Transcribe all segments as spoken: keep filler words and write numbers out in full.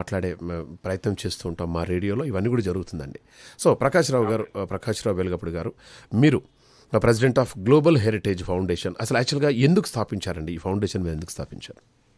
మాట్లాడే ప్రయత్నం చేస్తూ ఉంటాం మా రేడియోలో, ఇవన్నీ కూడా జరుగుతుందండి. సో ప్రకాష్ రావు గారు, ప్రకాష్ రావు వెలగపూడి గారు, మీరు president of global heritage foundation, అసలు యాక్చువల్గా ఎందుకు స్థాపించారండి ఈ ఫౌండేషన్? మీరు ఎందుకు స్థాపించారు?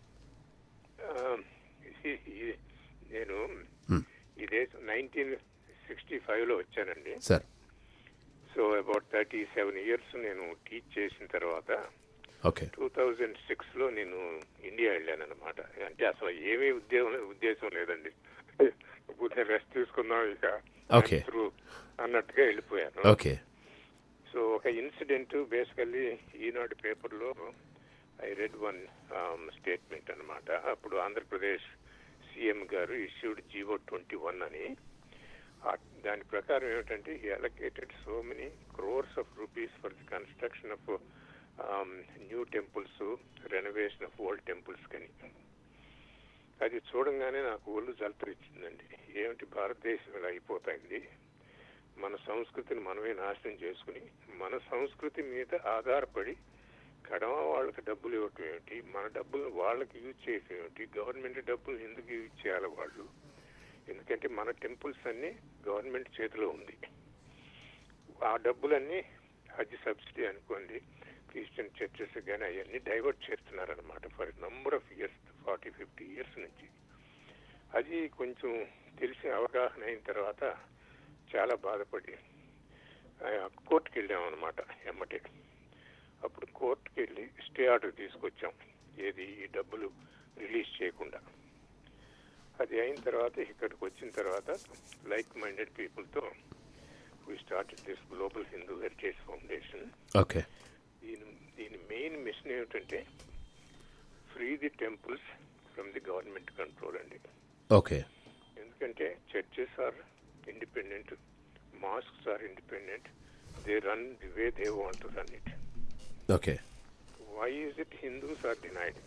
నేను ఈ దేశం నైన్టీన్ సిక్స్టీ ఫైవ్లో వచ్చానండి sir. So about thirty seven years నేను టీచ్ చేసిన తర్వాత ఓకే టూ థౌజండ్ సిక్స్లో నేను ఇండియా వెళ్ళాను అనమాట. అంటే అసలు ఏమీ ఉద్యోగం ఉద్దేశం లేదండి, రెస్ట్ తీసుకుందాం ఇక ఓకే త్రూ అన్నట్టుగా వెళ్ళిపోయాను. ఓకే. సో ఒక ఇన్సిడెంట్ బేసికల్లీ ఈనాడు పేపర్లో ఐ రెడ్ వన్ స్టేట్మెంట్ అనమాట. అప్పుడు ఆంధ్రప్రదేశ్ సీఎం గారు ఇష్యూడ్ జీవో ట్వంటీ వన్ అని. దాని ప్రకారం ఏమిటంటే he allocated so many crores of rupees for the construction of new temples, renovation of old temples కని. అది చూడంగానే నాకు ఒళ్ళు జలతరిచ్చిందండి. ఏమిటి భారతదేశం ఇలా అయిపోతాయింది, మన సంస్కృతిని మనమే నాశనం చేసుకుని మన సంస్కృతి మీద ఆధారపడి కడమ వాళ్ళకి డబ్బులు ఇవ్వటం ఏమిటి, మన డబ్బులను వాళ్ళకి యూజ్ చేయటం ఏమిటి, గవర్నమెంట్ డబ్బులు ఎందుకు యూజ్ చేయాలి వాళ్ళు? ఎందుకంటే మన టెంపుల్స్ అన్నీ గవర్నమెంట్ చేతిలో ఉంది. ఆ డబ్బులన్నీ హజ్ సబ్సిడీ అనుకోండి, క్రిస్టియన్ చర్చెస్ కానీ అవన్నీ డైవర్ట్ చేస్తున్నారనమాట for number of years, forty fifty years నుంచి. అది కొంచెం తెలిసి అవగాహన అయిన తర్వాత చాలా బాధపడి కోర్టుకి వెళ్ళామన్నమాట ఎమ్మటే. అప్పుడు కోర్టుకి వెళ్ళి స్టే ఆర్డర్ తీసుకొచ్చాం, ఏది ఈ డబ్బులు రిలీజ్ చేయకుండా. అది అయిన తర్వాత ఇక్కడికి వచ్చిన తర్వాత లైక్ మైండెడ్ పీపుల్తో we started this global Hindu heritage foundation. Okay. దీని దీని మెయిన్ మిషన్ ఏమిటంటే free the temples from the government control అండి. ఓకే. ఎందుకంటే churches are independent, mosques are independent, they run the way they want to run it. Okay. Why is it Hindus are denied?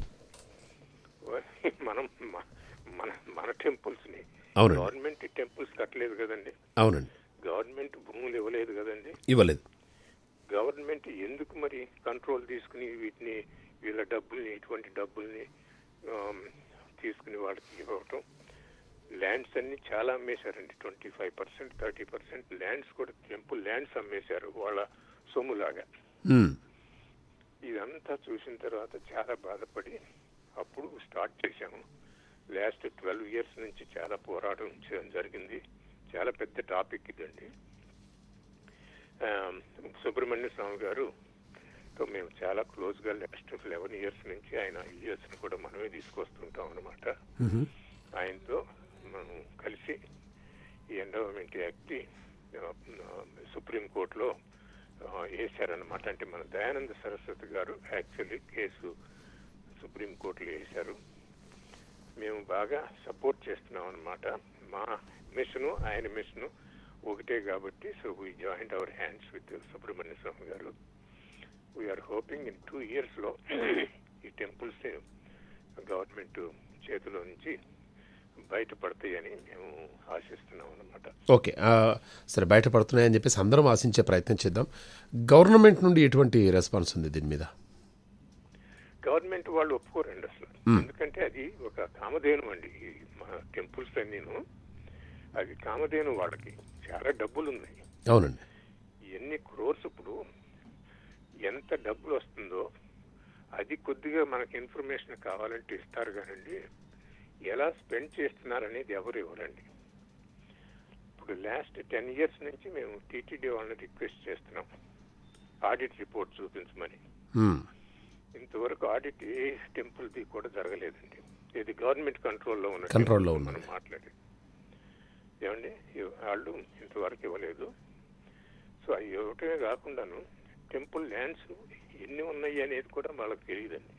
మనం మన మన temples ని government temples కట్టలేదు కదండి. అవునండి. Government భూములు ఇవ్వలేదు కదండి. ఇవ్వలేదు. గవర్నమెంట్ ఎందుకు మరి కంట్రోల్ తీసుకుని వీటిని, వీళ్ళ డబ్బుల్ని, ఇటువంటి డబ్బుల్ని తీసుకుని వాళ్ళకి ఇవ్వటం? ల్యాండ్స్ అన్ని చాలా అమ్మేశారండి, twenty five percent thirty percent lands కూడా, టెంపుల్ ల్యాండ్స్ అమ్మేశారు వాళ్ళ సొమ్ములాగా. ఇదంతా చూసిన తర్వాత చాలా బాధపడి అప్పుడు స్టార్ట్ చేశాము. లాస్ట్ ట్వెల్వ్ ఇయర్స్ నుంచి చాలా పోరాటం జరిగింది. చాలా పెద్ద టాపిక్ ఇదండి. సుబ్రహ్మణ్య స్వామి గారుతో మేము చాలా క్లోజ్గా లాస్ట్ లెవెన్ ఇయర్స్ నుంచి ఆయన యూఎస్ని కూడా మనమే తీసుకొస్తుంటాం అనమాట. ఆయనతో మనం కలిసి ఈ ఎండోమెంట్ యాక్ట్ సుప్రీంకోర్టులో వేశారనమాట. అంటే మన దయానంద సరస్వతి గారు యాక్చువల్లీ కేసు సుప్రీంకోర్టులో వేశారు. మేము బాగా సపోర్ట్ చేస్తున్నాం అనమాట. మా మిషను ఆయన మిషను ఒకటే కాబట్టి so we joined our hands with Subrahmanya Swamy గారు. వీఆర్ హోపింగ్ ఇన్ టూ ఇయర్స్లో ఈ టెంపుల్స్ గవర్నమెంట్ చేతిలో నుంచి బయటపడతాయని మేము ఆశిస్తున్నాం అన్నమాట. ఓకే, సరే, బయటపడుతున్నాయని చెప్పేసి అందరం ఆశించే ప్రయత్నం చేద్దాం. గవర్నమెంట్ నుండి ఎటువంటి రెస్పాన్స్ ఉంది దీని మీద? గవర్నమెంట్ వాళ్ళు ఒప్పుకోరండి అసలు. ఎందుకంటే అది ఒక కామధేను అండి. మా టెంపుల్స్ అన్నీను అది కామధేను, వాళ్ళకి చాలా డబ్బులు ఉన్నాయి. అవునండి. ఎన్ని క్రోర్స్, ఇప్పుడు ఎంత డబ్బులు వస్తుందో అది కొద్దిగా మనకి ఇన్ఫర్మేషన్ కావాలంటే ఇస్తారు కానండి, ఎలా స్పెండ్ చేస్తున్నారనేది ఎవరు ఇవ్వరండి. ఇప్పుడు లాస్ట్ టెన్ ఇయర్స్ నుంచి మేము టీటీడీ వాళ్ళని రిక్వెస్ట్ చేస్తున్నాం ఆడిట్ రిపోర్ట్ చూపించమని. ఇంతవరకు ఆడిట్ ఏ టెంపుల్ది కూడా జరగలేదండి. ఇది గవర్నమెంట్ కంట్రోల్లో ఉన్న కంట్రోల్లో మనం మాట్లాడేది ఏమండి, వాళ్ళు ఇంతవరకు ఇవ్వలేదు. సో అవి ఇవ్వటమే కాకుండాను టెంపుల్ ల్యాండ్స్ ఎన్ని ఉన్నాయి అనేది కూడా వాళ్ళకి తెలియదండి.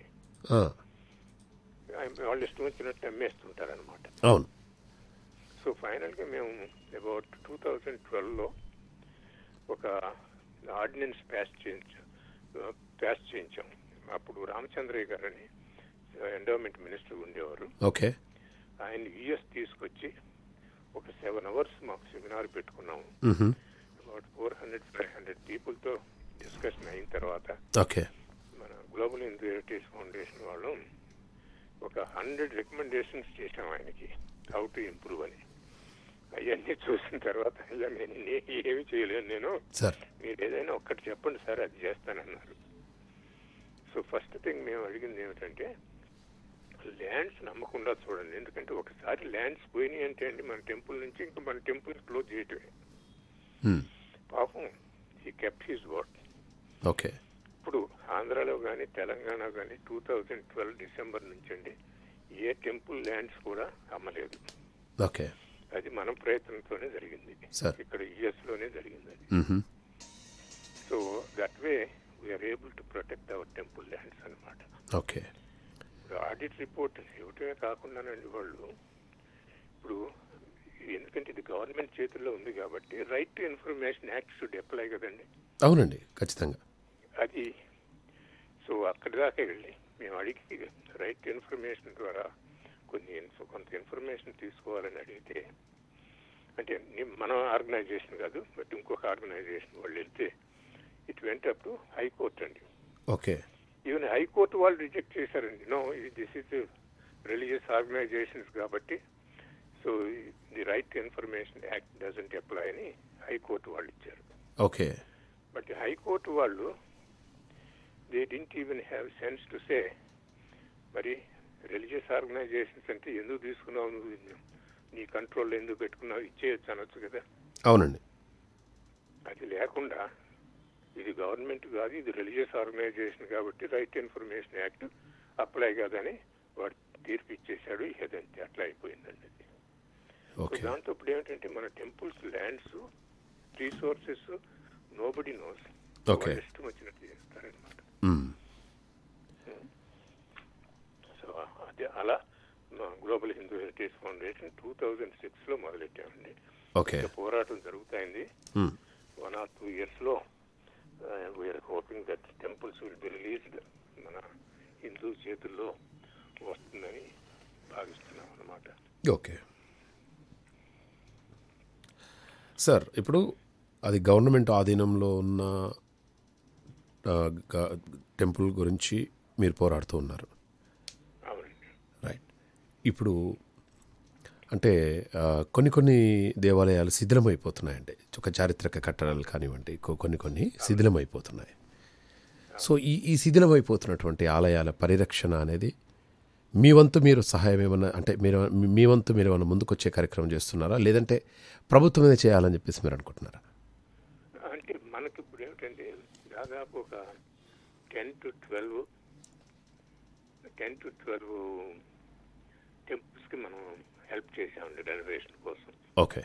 వాళ్ళు ఇష్టం వచ్చినట్టు అమ్మేస్తుంటారు అనమాట. అవును. సో ఫైనల్గా మేము అబౌట్ టూ థౌజండ్ ట్వెల్వ్లో ఒక ఆర్డినెన్స్ పాస్ చేయించాం పాస్ చేయించాం అప్పుడు రామచంద్రయ్య గారు అని ఎండోమెంట్ మినిస్టర్ ఉండేవారు. ఓకే. ఆయన యుఎస్ తీసుకొచ్చి ఒక సెవెన్ అవర్స్ మాకు సెమినార్ పెట్టుకున్నాము. About four hundred five hundred పీపుల్తో డిస్కషన్ అయిన తర్వాత ఓకే మన గ్లోబల్ హిందూ హెరిటేజ్ ఫౌండేషన్ వాళ్ళు ఒక హండ్రెడ్ రికమెండేషన్స్ చేసాం ఆయనకి. హౌ టు ఇంప్రూవ్ అని. అవన్నీ చూసిన తర్వాత అయ్యా నేను నే- ఏమి చేయలేను నేను, సార్ మీరు ఏదైనా ఒక్కటి చెప్పండి సార్ అది చేస్తానన్నారు. సో ఫస్ట్ థింగ్ మేము అడిగింది ఏమిటంటే ల్యాండ్స్ నమ్మకుండా చూడండి. ఎందుకంటే ఒకసారి ల్యాండ్స్ పోయినాయి అంటే అండి మన టెంపుల్ నుంచి ఇంకా మన టెంపుల్ క్లోజ్ చేయటమే. మ్మ్. పాపం ఈ కెప్ట్ హిజ్ వర్డ్. ఓకే. ఇప్పుడు ఆంధ్రాలో కానీ తెలంగాణ కానీ టూ థౌజండ్ ట్వెల్వ్ డిసెంబర్ నుంచి అండి ఏ టెంపుల్ ల్యాండ్స్ కూడా అమ్మలేదు. ఓకే. అది మన ప్రయత్నంతోనే జరిగింది. సార్. ఇక్కడ యుఎస్ లోనే జరిగింది అది. Hmm. So that way we are able to protect our temple lands అనమాట. ఓకే. ఆడిట్ రిపోర్ట్ ఇవ్వటమే కాకుండానండి వాళ్ళు ఇప్పుడు ఎందుకంటే ఇది గవర్నమెంట్ చేతుల్లో ఉంది కాబట్టి right to information act should apply కదండి. అవునండి, ఖచ్చితంగా. అది సో అక్కడి దాకా వెళ్ళి మేము అడిగి రైట్ ఇన్ఫర్మేషన్ ద్వారా కొన్ని ఇన్ఫ- కొంత ఇన్ఫర్మేషన్ తీసుకోవాలని అడిగితే అంటే ని- మన ఆర్గనైజేషన్ కాదు బట్ ఇంకొక ఆర్గనైజేషన్ వాళ్ళు వెళ్తే it went up to high court అండి. ఓకే. ఈవెన్ హైకోర్టు వాళ్ళు రిజెక్ట్ చేశారండి. No this is religious organisations కాబట్టి so the right information act doesn't apply అని హైకోర్టు వాళ్ళు ఇచ్చారు. ఓకే. బట్ హైకోర్టు వాళ్ళు they didn't even have sense to say మరి religious organisations అంటే ఎందుకు తీసుకున్నావు నువ్వు, నీ కంట్రోల్లో ఎందుకు పెట్టుకున్నావు, ఇచ్చేయచ్చు అనొచ్చు కదా. అవునండి. అది లేకుండా ఇది గవర్నమెంట్ కాదు ఇది రిలీజియస్ ఆర్గనైజేషన్ కాబట్టి రైట్ ఇన్ఫర్మేషన్ యాక్ట్ అప్లై కాదని వాడు తీర్పు ఇచ్చేశాడు. ఇదంతే అట్లా అయిపోయిందండి అది. ఓకే. దాంతో ఇప్పుడు ఏమిటంటే మన temples lands resources nobody knows. Okay. ఇష్టం వచ్చినట్టు చేస్తారనమాట. మ్మ్. సో అదే అలా global Hindu heritage foundation two thousand six లో మొదలెట్టామండి. ఓకే. ఇంకా పోరాటం జరుగుతాయింది. Hmm. One or two years లో we are hoping that temples will be released మన హిందూ చేతుల్లో వస్తుందని భావిస్తున్నాం అన్నమాట. ఓకే. సార్ ఇప్పుడు అది గవర్నమెంట్ ఆధీనంలో ఉన్న ఆ, గ- టెంపుల్ గురించి మీరు పోరాడుతూ ఉన్నారు. అవునండి. రైట్. ఇప్పుడు అంటే ఆ, కొన్ని కొన్ని దేవాలయాలు శిథిలమైపోతున్నాయండి. ఒక చారిత్రక కట్టడాలు కానివ్వండి కొ- కొన్ని కొన్ని శిథిలమైపోతున్నాయి. సో ఈ ఈ శిథిలమైపోతున్నటువంటి ఆలయాల పరిరక్షణ అనేది మీ వంతు మీరు సహాయం ఏమన్నా అంటే మీరు మీ వంతు మీరు ఏమైనా ముందుకు వచ్చే కార్యక్రమం చేస్తున్నారా, లేదంటే ప్రభుత్వమే చేయాలని చెప్పేసి మీరు అనుకుంటున్నారా? అంటే మనకి ఇప్పుడు ఏమిటంటే దాదాపు ఒక ten to twelve ten to twelve temples కి మనం హెల్ప్ చేసామండి రెనోవేషన్ కోసం. ఓకే.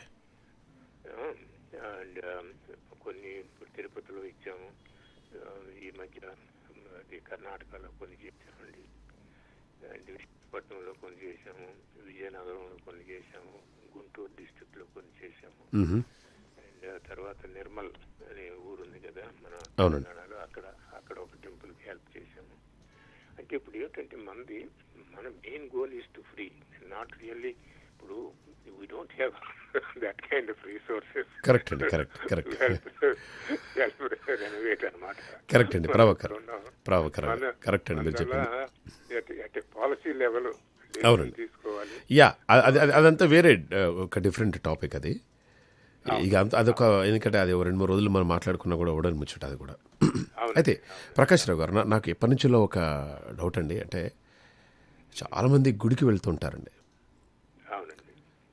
అండ్ కొన్ని ఇప్పుడు తిరుపతిలో ఇచ్చాము. ఆ, ఈ మధ్య అది కర్ణాటకలో కొన్ని చేసామండి. అండ్ విశాఖపట్నంలో కొన్ని చేసాము, విజయనగరంలో కొన్ని చేసాము, గుంటూరు డిస్ట్రిక్ట్ లో కొన్ని చేసాము. మ్మ్. అండ్ తర్వాత నిర్మల్ అనే ఊరు ఉంది కదా మన అవునండి. తెలంగాణలో, అక్కడ అక్కడ ఒక టెంపుల్ కి హెల్ప్ చేసాము. అంటే ఇప్పుడు ఏంటంటే మనది మన main goal is to free, not really ఇప్పుడు we don't have that kind of resources. Correct అండి. కరెక్ట్ కరెక్ట్ రెనోవేట్ అనమాట. కరెక్ట్ అండి. ప్రభాకర్ ప్రభాకర్ కరెక్ట్ అండి మీరు చెప్పింది. పాలసీ లెవెల్ అవునండి. తీసుకోవాలి. యా అది అది- అదంతా వేరే ఆ, ఒక డిఫరెంట్ టాపిక్ అది. ఇక అంత అదొక ఎందుకంటే అది ఒక రెండు మూడు రోజులు మనం మాట్లాడుకున్నా కూడా ఉడని ముచ్చట అది కూడా. అయితే ప్రకాష్ రావు గారు నా- నాకు ఎప్పటి నుంచిలో ఒక డౌట్ అండి. అంటే చాలామంది గుడికి వెళ్తుంటారండి. అవునండి.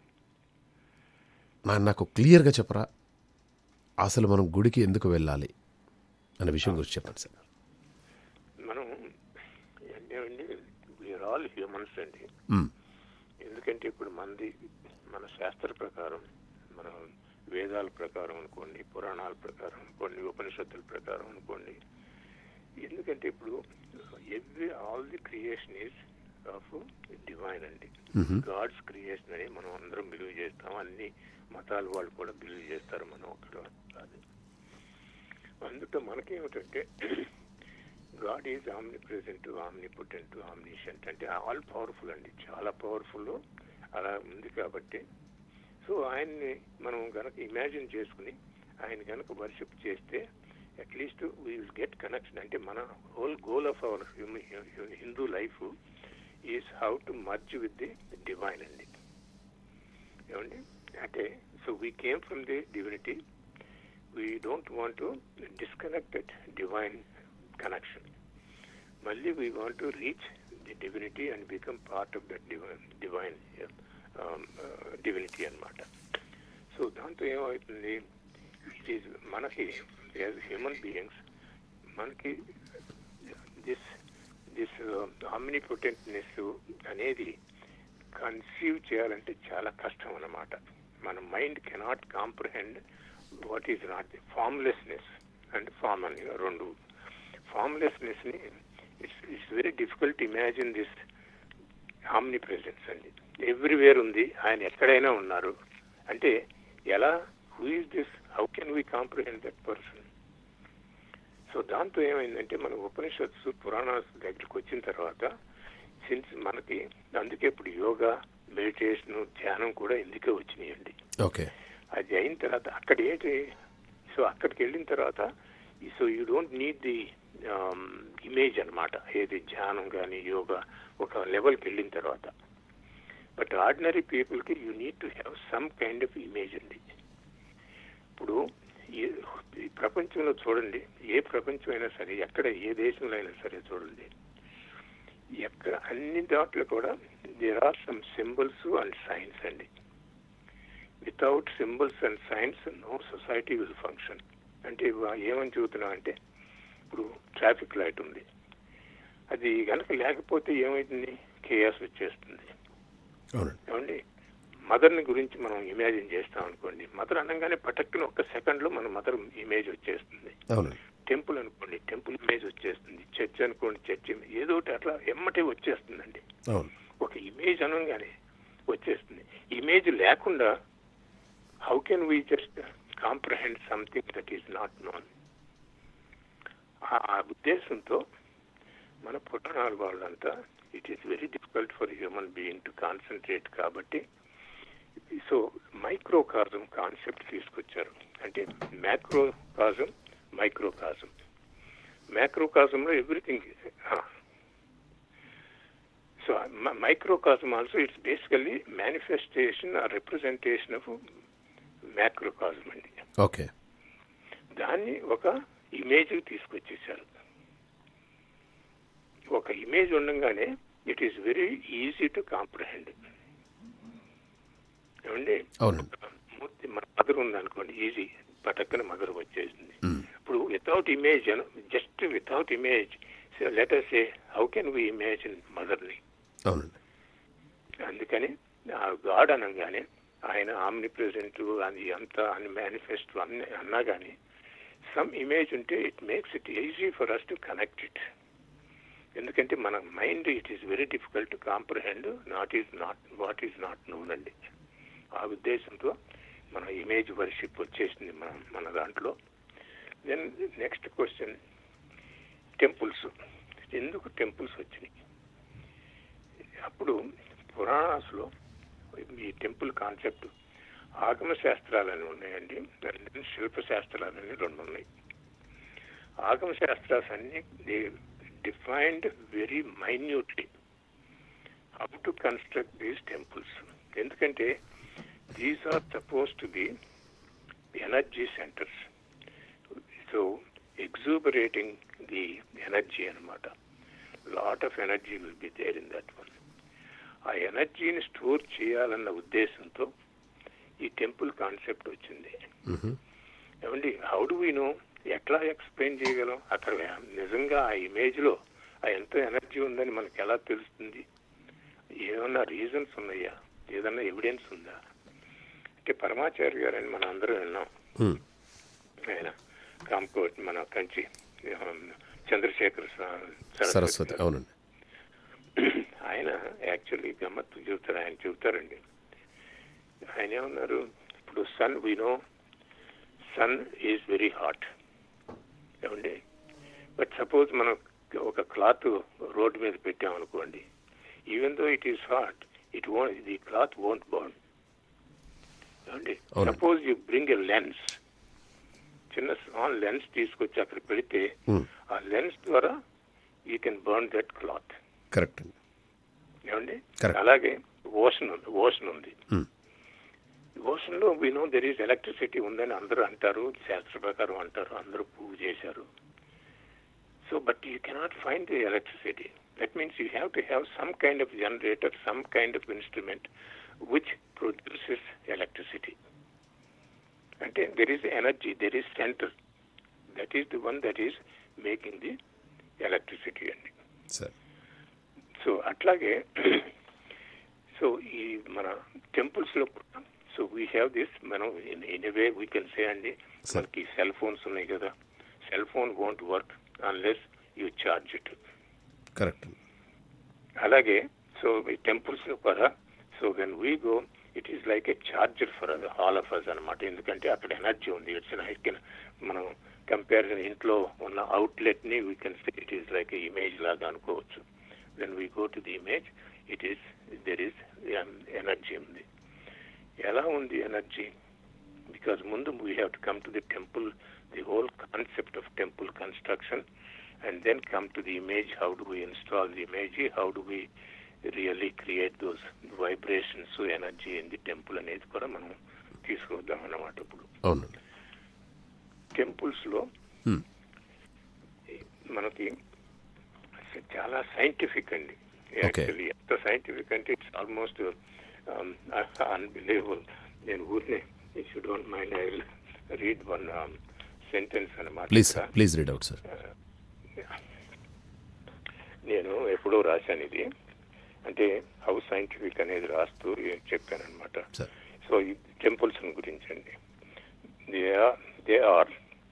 నా నాకు క్లియర్గా చెప్పరా అసలు మనం గుడికి ఎందుకు వెళ్ళాలి అనే విషయం గురించి చెప్పండి సార్. మనం ఏంటండి వీఆర్ ఆల్ హ్యూమన్స్ అండి. మ్మ్. ఎందుకంటే ఇప్పుడు మంది మన శాస్త్ర ప్రకారం మన వేదాల ప్రకారం అనుకోండి, పురాణాల ప్రకారం అనుకోండి, ఉపనిషత్తుల ప్రకారం అనుకోండి, ఎందుకంటే ఇప్పుడు every all the creation is of divine అండి. గాడ్స్ క్రియేషన్ అని మనం అందరం బిలీవ్ చేస్తాం. అన్ని మతాల వాళ్ళు కూడా బిలీవ్ చేస్తారు, మనం ఒకటి కాదు. అందుకే మనకేమిటంటే God is omnipresent, omnipotent, omniscient అంటే ఆల్ పవర్ఫుల్ అండి, చాలా పవర్ఫుల్. అలా ఉంది కాబట్టి సో ఆయన్ని మనం గనక ఇమాజిన్ చేసుకుని ఆయన గనక వర్షిప్ చేస్తే at least we will get connection. అంటే మన whole goal of our Hindu life is how to merge with the divine అండి. ఏమండి అంటే so we came from the divinity, we don't want to disconnect that divine connection. మళ్ళీ we want to reach the divinity and become part of that divine divine divinity అన్నమాట. So దాంతో ఏమవుతుంది, it is మనకి as human beings మనకి this this ఆమ్నిపోటెంట్నెస్ అనేది conceive చేయాలంటే చాలా కష్టం అన్నమాట. మన mind cannot comprehend what is not the formlessness and form అని రెండు. ఫార్మ్లెస్నెస్ని it's it's very difficult imagine this omnipresence అండి. ఎవ్రీవేర్ ఉంది, ఆయన ఎక్కడైనా ఉన్నారు అంటే ఎలా, who is this, how can we comprehend that person? So దాంతో ఏమైందంటే మన ఉపనిషత్సు పురాణాస్ దగ్గరికి వచ్చిన తర్వాత సిన్స్ మనకి అందుకే ఇప్పుడు యోగా, మెడిటేషన్, ధ్యానం కూడా ఎందుకే వచ్చినాయండి. ఓకే, అది అయిన తర్వాత అక్కడ ఏంటి, సో అక్కడికి వెళ్ళిన తర్వాత so you don't need the image అనమాట, ఏది ధ్యానం కానీ యోగా ఒక లెవెల్కి వెళ్ళిన తర్వాత. బట్ ఆర్డినరీ పీపుల్కి you need to have some kind of image అండి. ఇప్పుడు ఈ ప్రపంచంలో చూడండి, ఏ ప్రపంచం అయినా సరే, ఎక్కడ ఏ దేశంలో అయినా సరే చూడండి, ఎక్కడ అన్ని దాంట్లో కూడా there are some symbols and signs అండి. Without symbols and signs no society will function. అంటే ఏమని చెబుతున్నా అంటే ఇప్పుడు ట్రాఫిక్ లైట్ ఉంది, అది కనుక లేకపోతే ఏమైతుంది, కేయాస్ వచ్చేస్తుంది. ఏమండి, మదర్ని గురించి మనం ఇమాజిన్ చేస్తాం అనుకోండి, మదర్ అనగానే పటక్కున ఒక సెకండ్లో మన మదర్ ఇమేజ్ వచ్చేస్తుంది. టెంపుల్ అనుకోండి, టెంపుల్ ఇమేజ్ వచ్చేస్తుంది. చర్చ్ అనుకోండి, చర్చ్ ఏదో ఒకటి అట్లా ఎమ్మటే వచ్చేస్తుందండి. ఒక ఇమేజ్ అనగానే వచ్చేస్తుంది. ఇమేజ్ లేకుండా how can we just comprehend something that is not known? ఆ ఉద్దేశంతో మన పురాణాల వాళ్ళంతా it is very difficult for human being to concentrate. కాబట్టి సో మైక్రోకాజం కాన్సెప్ట్ తీసుకొచ్చారు. అంటే మ్యాక్రోకాజం, మైక్రోకాజం. మ్యాక్రోకాజంలో everything. So microcosm also it's basically manifestation or representation of macrocosm అండి. ఓకే, దాన్ని ఒక ఇమేజ్ తీసుకొచ్చేసారు. ఒక ఇమేజ్ ఉండగానే it is very easy to comprehend. ఏమండి, మన మదర్ ఉందనుకోండి, ఈజీ పటక్కన మదర్ వచ్చేసింది. ఇప్పుడు without image, just without image let us say how can we imagine మదర్ని? అందుకని ఆ గాడ్ అనగానే ఆయన ఆమ్ని ప్రెజెంట్ అది అంతా అని మేనిఫెస్టో అన్ని అన్నా కానీ సమ్ ఇమేజ్ ఉంటే it makes it easy for us to connect it. ఎందుకంటే మన mind it is very difficult to comprehend not is not what is not known అండి. ఆ ఉద్దేశంతో మన ఇమేజ్ వర్షిప్ వచ్చేసింది మన మన దాంట్లో. Then next question, temples. ఎందుకు టెంపుల్స్ వచ్చినాయి? అప్పుడు పురాణాస్లో ఈ టెంపుల్ కాన్సెప్ట్ ఆగమ శాస్త్రాలని ఉన్నాయండి, శిల్పశాస్త్రాలని రెండు ఉన్నాయి. ఆగమ శాస్త్రాలు అన్ని they defined very minutely how to construct these temples. ఎందుకంటే these are suppose to be energy centres. So exuberating the energy అనమాట. Lot of energy will be there in that one. ఆ ఎనర్జీని store చేయాలన్న ఉద్దేశంతో ఈ టెంపుల్ కాన్సెప్ట్ వచ్చింది. ఏమండి, how do we know? ఎట్లా ఎక్స్ప్లెయిన్ చేయగలం? అక్కడ నిజంగా ఆ ఇమేజ్లో ఆ ఎంత ఎనర్జీ ఉందని మనకు ఎలా తెలుస్తుంది? ఏమన్నా రీజన్స్ ఉన్నాయా? ఏదన్నా ఎవిడెన్స్ ఉందా? అంటే పరమాచార్య గారు అని మనం అందరం విన్నాం. ఆయన కామకోటి మన కంచి చంద్రశేఖర్ సరస్వతి, అవునండి. ఆయన యాక్చువల్లీ గమ్మత్తు చెబుతారు. ఆయన చెబుతారండి, ఆయన ఏమన్నారు, ఇప్పుడు sun we know sun is very hot. ఏమండి, బట్ సపోజ్ మనం ఒక క్లాత్ రోడ్డు మీద పెట్టామనుకోండి, even though it is hot it won't the cloth won't burn. ఏమండి, suppose you bring a lens, చిన్న స్మాల్ లెన్స్ తీసుకొచ్చి అక్కడ పెడితే ఆ లెన్స్ ద్వారా you can burn that cloth. Correct. ఏమండి, అలాగే ఓషన్ ఉంది ఓషన్ ఉంది పోర్షన్లో we know there is electricity ఉందని అందరూ అంటారు, శాస్త్ర ప్రకారం అంటారు, అందరూ ప్రూవ్ చేశారు. So but you cannot find the electricity. That means you have to have some kind of generator, some kind of instrument which produces electricity. అంటే there is energy, there is centre, that is the one that is making the electricity అండి. So అట్లాగే so ఈ మన టెంపుల్స్లో కూడా so we have this, మనం in a way we can say అండి, మనకి సెల్ ఫోన్స్ ఉన్నాయి కదా, cell phone won't work unless you charge it. Correct. అలాగే సో ఈ టెంపుల్స్లో కూడా so when we go it is like a charger for all of us అనమాట. ఎందుకంటే అక్కడ ఎనర్జీ ఉంది. ఇట్స్ లైక్ మనం కంపారిజన్ ఇంట్లో ఉన్న అవుట్లెట్ని we can say it is like a image లాగా అనుకోవచ్చు. When we go to the image it is there is energy ఉంది. ఎలా ఉంది ఎనర్జీ? బికాజ్ ముందు we have to come to the temple, the whole concept of temple construction, and then come to the image. How do we install the image? How do we really create those vibrations, so energy in the temple అనేది కూడా మనం తీసుకొద్దాం అన్నమాట. ఇప్పుడు అవునండి, టెంపుల్స్లో మనకి చాలా scientific అండి. యాక్చువల్లీ ఎంత సైంటిఫిక్ అంటే ఇట్స్ ఆల్మోస్ట్ అన్బిలీవబుల్. నేను ఊరినే if you don't mind I will read one sentence అన్నమాట. Please please read out sir. నేను ఎప్పుడో రాశాను ఇది, అంటే హౌ సైంటిఫిక్ అనేది రాస్తూ చెప్పాను అనమాట. సో ఈ టెంపుల్స్ గురించి అండి, they are they are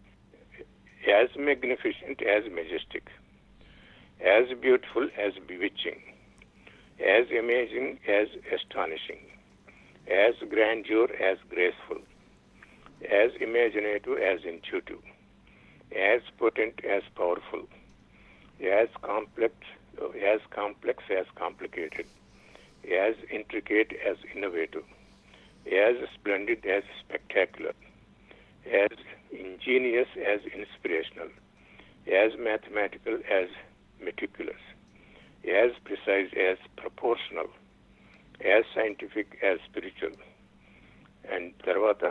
as magnificent as majestic, as beautiful as bewitching, as amazing as astonishing, as grandeur as graceful, as imaginative as intuitive, as potent as powerful, as complex as complex as complicated, as intricate as innovative, as splendid as spectacular, as ingenious as inspirational, as mathematical as meticulous, as precise as proportional, as scientific as spiritual. And తర్వాత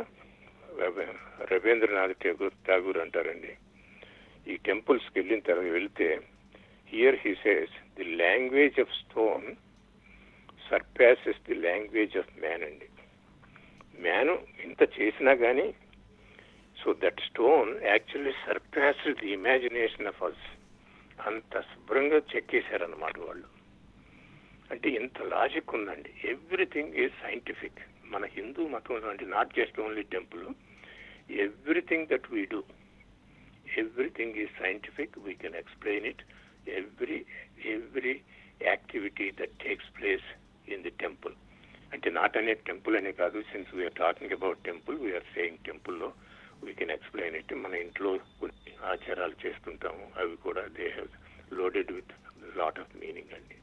రవీంద్రనాథ్ ఠాగూర్ ఠాగూర్ అంటారండి, ఈ టెంపుల్స్కి వెళ్ళిన తర్వాత వెళ్తే here he says the language of stone surpasses the language of man. అండి man ఇంత చేసినా కానీ so that stone actually surpasses the imagination of us. అంత శుభ్రంగా చెక్కేశారన్నమాట వాళ్ళు. అంటే ఎంత లాజిక్ ఉందండి. Everything is scientific. మన హిందూ మతం అంటే not just only temple, everything that we do, everything is scientific. We can explain it. Every every activity that takes place in the temple. అంటే నాట్ అనే టెంపుల్ అనే కాదు, since we are talking about temple we are saying టెంపుల్లో we can explain it. మన ఇంట్లో కొన్ని ఆచారాలు చేస్తుంటాము, అవి కూడా they have loaded with lot of meaning అండి.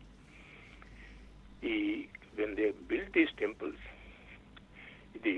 ఈ when they build these temples, ఇది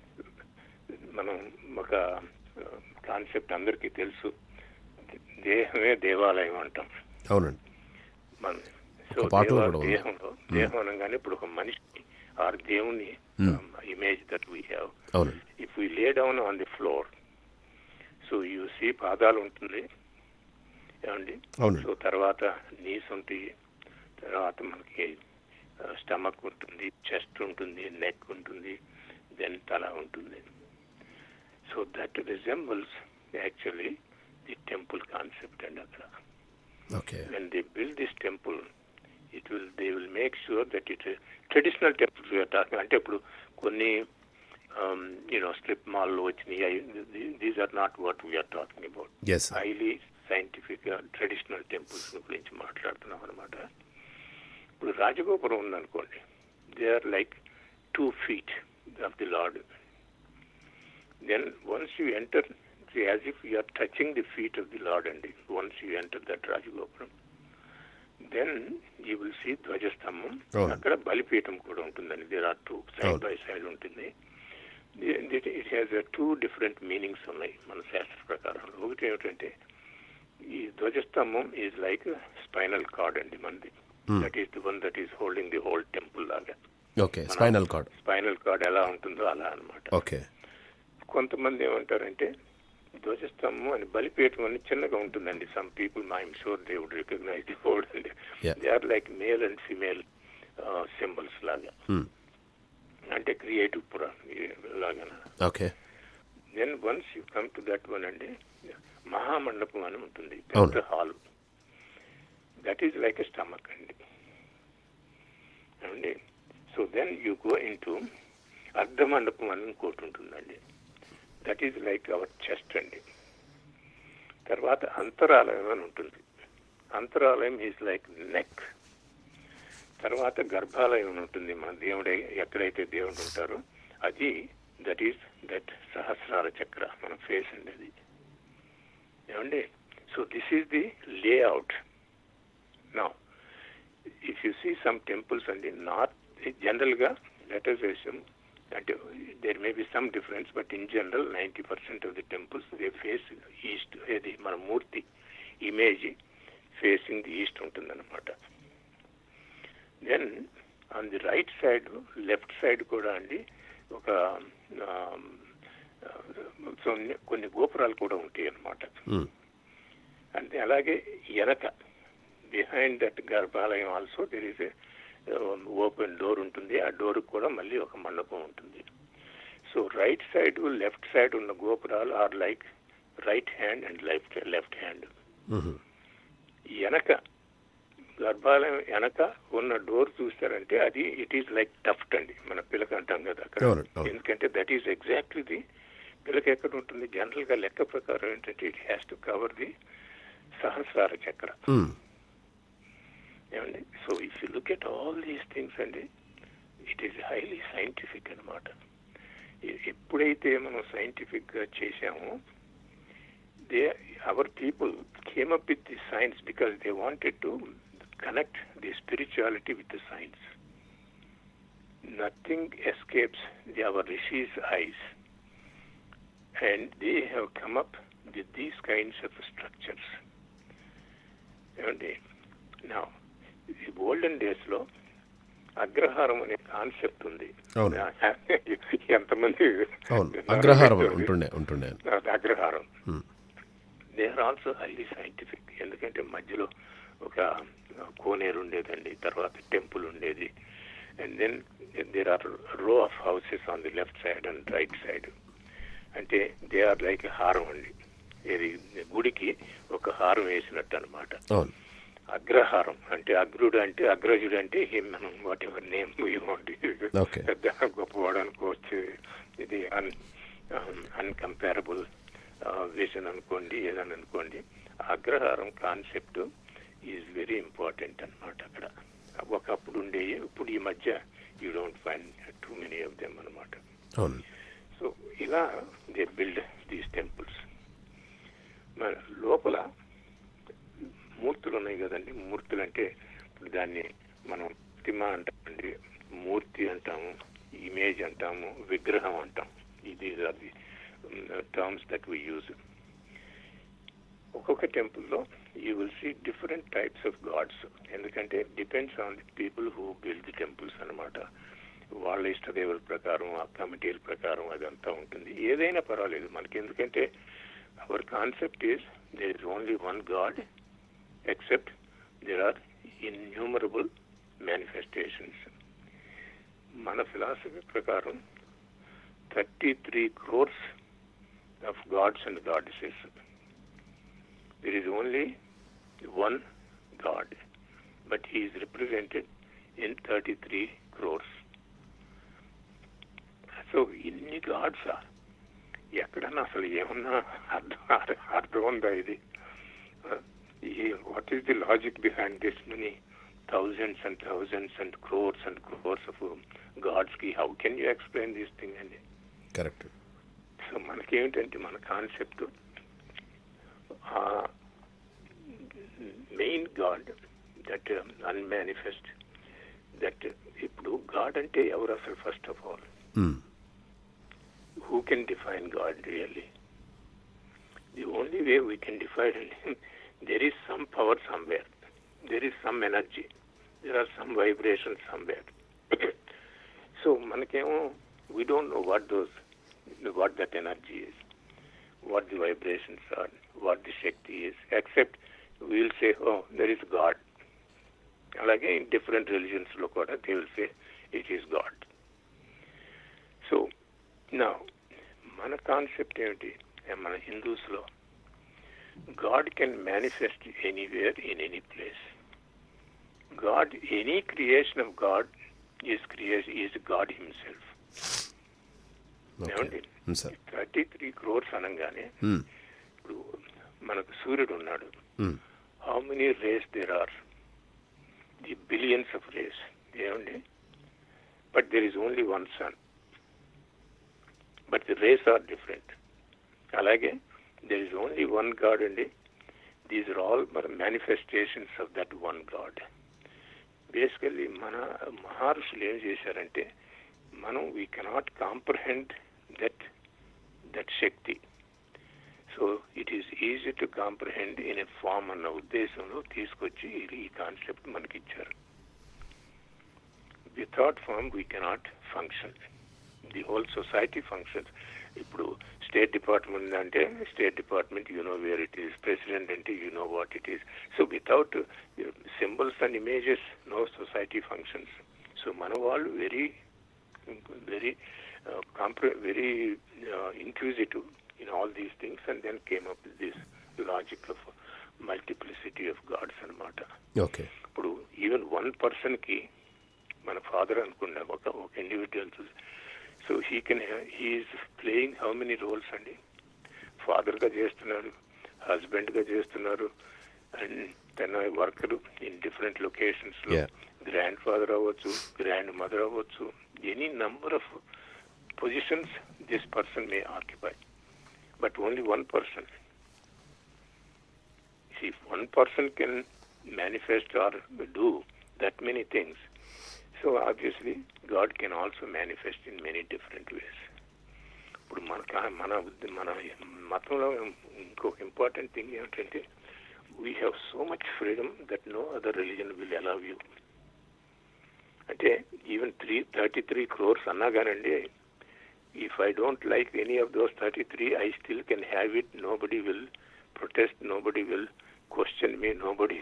మనం ఒక కాన్సెప్ట్ అందరికీ తెలుసు, దేహమే దేవాలయం అంటాం. అవునండి. మన సో దేహంలో దేహం అనగానే ఇప్పుడు ఒక మనిషి ఆర్ దేవుని image that we have. If we lay down on the floor, so you see పాదాలు ఉంటుంది ఏమండి, సో తర్వాత నీస్ ఉంటాయి, తర్వాత మనకి స్టమక్ ఉంటుంది, చెస్ట్ ఉంటుంది, నెక్ ఉంటుంది, దెన్ తల ఉంటుంది. So that resembles actually the temple concept అండి. అక్కడ Okay. When they build this temple, it will they will make sure that it is traditional temples we are talking. అంటే ఇప్పుడు కొన్ని యూనో స్ట్రిప్ మాల్లో వచ్చినాయి, these are not what we are talking about. Highly scientific traditional temples గురించి మాట్లాడుతున్నాం అనమాట. ఇప్పుడు రాజగోపురం ఉందనుకోండి, they are like two feet of the lord. Then once you enter as if you are touching the feet of the Lord, and once you enter that Rajagopuram, then you will see ధ్వజస్తంభం. అక్కడ బలిపీఠం కూడా ఉంటుందండి. There are two side by side ఉంటుంది. It has two different meanings ఉన్నాయి మన శాస్త్ర ప్రకారం. ఒకటి ఏమిటంటే ఈ ధ్వజస్తంభం ఈజ్ లైక్ స్పైనల్ కార్డ్ అండి మనది. That is the one that is holding the whole temple లాగా. Okay, spinal cord. Spinal cord ఎలా ఉంటుందో అలా అనమాట. ఓకే. కొంతమంది ఏమంటారంటే ధ్వజస్తంభం అని బలిపీఠం అని చిన్నగా ఉంటుందండి. Some people I'm sure they would recognise the word అండి. They are like male and female symbols లాగా, అంటే క్రియేటివ్ పురా లాగా. Okay. Then once you come to that one అండి, మహామండపం అని ఉంటుంది, పెద్ద hall. That is like a stomach అండి అండి. So then you go in to అర్ధమండపం అని ఇంకోటి ఉంటుందండి. That is like our chest అండి. తర్వాత అంతరాలయం అని ఉంటుంది. అంతరాలయం ఈజ్ లైక్ నెక్. తర్వాత గర్భాలయం అని ఉంటుంది, మన దేవుడు ఎక్కడైతే దేవుడు ఉంటారో అది. దట్ ఈస్ దట్ సహస్రార చక్ర మన ఫేస్ అండి అది ఏమండి. So this is the layout. Now if you see some temples అండి, నార్త్ జనరల్గా లెటర్స్ అంటే there may be some difference, but in general ninety percent of the temples they face east. ఏది మన మూర్తి ఇమేజ్ ఫేసింగ్ ది ఈస్ట్ ఉంటుందన్నమాట. Then on the right side, left side కూడా అండి ఒక కొన్ని గోపురాలు కూడా ఉంటాయి అన్నమాట. అంటే అలాగే వెనక బిహైండ్ దట్ గర్భాలయం also there is a open door ఉంటుంది. ఆ డోర్ కూడా మళ్ళీ ఒక మండపం ఉంటుంది. So right side left side ఉన్న గోపురాలు are like right hand and left left hand. వెనక గర్భాలయం వెనక ఉన్న డోర్ చూస్తారంటే అది ఇట్ ఈస్ లైక్ టఫ్ట్ అండి, మన పిలక అంటాం కదా అక్కడ. ఎందుకంటే దట్ ఈస్ ఎగ్జాక్ట్లీ ది పిలక ఎక్కడ ఉంటుంది. జనరల్ గా లెక్క ప్రకారం ఏంటంటే it has to cover the sahasrara chakra ఏమండి. So if you look at all these things అండి, ఇట్ ఈస్ హైలీ సైంటిఫిక్ అనమాట. ఎప్పుడైతే మనం సైంటిఫిక్ గా చేశామో, they our people came up with the science because they wanted to connect the spirituality with the science. Nothing escapes the, our rishis' eyes, and they have come up with these kinds of structures. And now, the olden days lo అగ్రహారం అనే concept ఉంది. ఎంతమంది అగ్రహారం ఉంటుండే ఉంటుండే అగ్రహారం. They are also highly scientific. ఎందుకంటే మధ్యలో ఒక కోనేరు ఉండేదండి, తర్వాత టెంపుల్ ఉండేది, and then there are row of houses on the left side and right side. అంటే దే ఆర్ లైక్ హారం అండి, ఏది గుడికి ఒక హారం వేసినట్టు అనమాట. అగ్రహారం అంటే అగ్రుడు అంటే అగ్రజుడు అంటే మనం వాట్ ఎవర్ నేమ్ పెద్ద గొప్పవాడు అనుకోవచ్చు. ఇది అన్ అన్కంపారబుల్ విజన్ అనుకోండి, ఏదని అనుకోండి. అగ్రహారం కాన్సెప్ట్ ఈజ్ వెరీ ఇంపార్టెంట్ అనమాట అక్కడ. ఒకప్పుడు ఉండే, ఇప్పుడు ఈ మధ్య you don't find too many of them అనమాట. సో ఇలా దే బిల్డ్ దీస్ టెంపుల్స్. మన లోపల మూర్తులు ఉన్నాయి కదండి. మూర్తులు అంటే ఇప్పుడు దాన్ని మనం ప్రతిమ అంటామండి, మూర్తి అంటాము, ఇమేజ్ అంటాము, విగ్రహం అంటాం. ఇది అది టర్మ్స్ దట్ వి యూజ్. ఒక్కొక్క టెంపుల్లో you will see different types of gods. ఎందుకంటే depends on the people who build the temples అనమాట. వాళ్ళ ఇష్టదేవుల ప్రకారం, ఆ కమిటీల ప్రకారం అదంతా ఉంటుంది. ఏదైనా పర్వాలేదు మనకి, ఎందుకంటే our concept is there is only one god except there are innumerable manifestations. మన ఫిలాసఫీ ప్రకారం thirty three crores of gods and goddesses. There is only one God, but he is represented in thirty-three crores. So, inni gods are. ఎక్కడన్నా అసలు ఏమన్నా అర్థం అర్థం ఉందా ఇది? What is the logic behind this many thousands and thousands and crores and crores of gods కి? How can you explain this thing అండి? Correct. So మనకేమిటంటే మన concept main god that unmanifest. That ఇప్పుడు గాడ్ అంటే ఎవరు అసలు? First of all who can define God really? The only way we can define him, there is some power somewhere, there is some energy, there are some vibrations somewhere. So మనకేమో we don't know what does what that energy is, what the vibrations are, what the shakti is, except we'll say oh there is god. అలాగే in different రిలీజన్స్లో కూడా they will say it is god. So నా మన concept ఏమిటి, మన హిందూస్లో god can manifest anywhere in any place. God, any creation of god is creation is god himself. ఏమండి, thirty three crores అనగానే ఇప్పుడు మనకు సూర్యుడు ఉన్నాడు. How many rays there are? The billions of rays. ఏమండి, but there is only one sun, but the rays are different. అలాగే there is only one god అండి. These are all మన manifestations of that one god. Basically మన మహర్షులు ఏం చేశారంటే, మనం we cannot comprehend that that shakti. So it is easy to comprehend in a form అన్న ఉద్దేశంలో తీసుకొచ్చి ఇది ఈ కాన్సెప్ట్ మనకిచ్చారు. Without form we cannot function. The whole society functions. ఇప్పుడు స్టేట్ డిపార్ట్మెంట్ అంటే state department you know where it is, president అంటే you know what it is. So without symbols and images no society functions. So మన వాళ్ళు very very compre very inquisitive in all these things, and then came up with this logic of multiplicity of gods anamata. Okay. ఇప్పుడు even one person కి మన father అనుకున్నా ఒక ఒక individual, so he can he is playing how many roles అండి. Father గా చేస్తున్నారు, husband గా చేస్తున్నారు, అండ్ తన వర్కర్ ఇన్ డిఫరెంట్ లొకేషన్స్ లో గ్రాండ్ ఫాదర్ అవ్వచ్చు, గ్రాండ్ మదర్ అవ్వచ్చు, any number of positions this person may occupy. But only one person. See, if one person can manifest or do that many things, so obviously God can also manifest in many different ways. ఇప్పుడు మన మన మన మతంలో ఇంకొక important thing ఏమిటంటే, we have so much freedom that no other religion will allow you. అంటే even three thirty three crores అన్నా కానండి, if I don't like any of those thirty-three, I still can have it. Nobody will protest, nobody will question me, nobody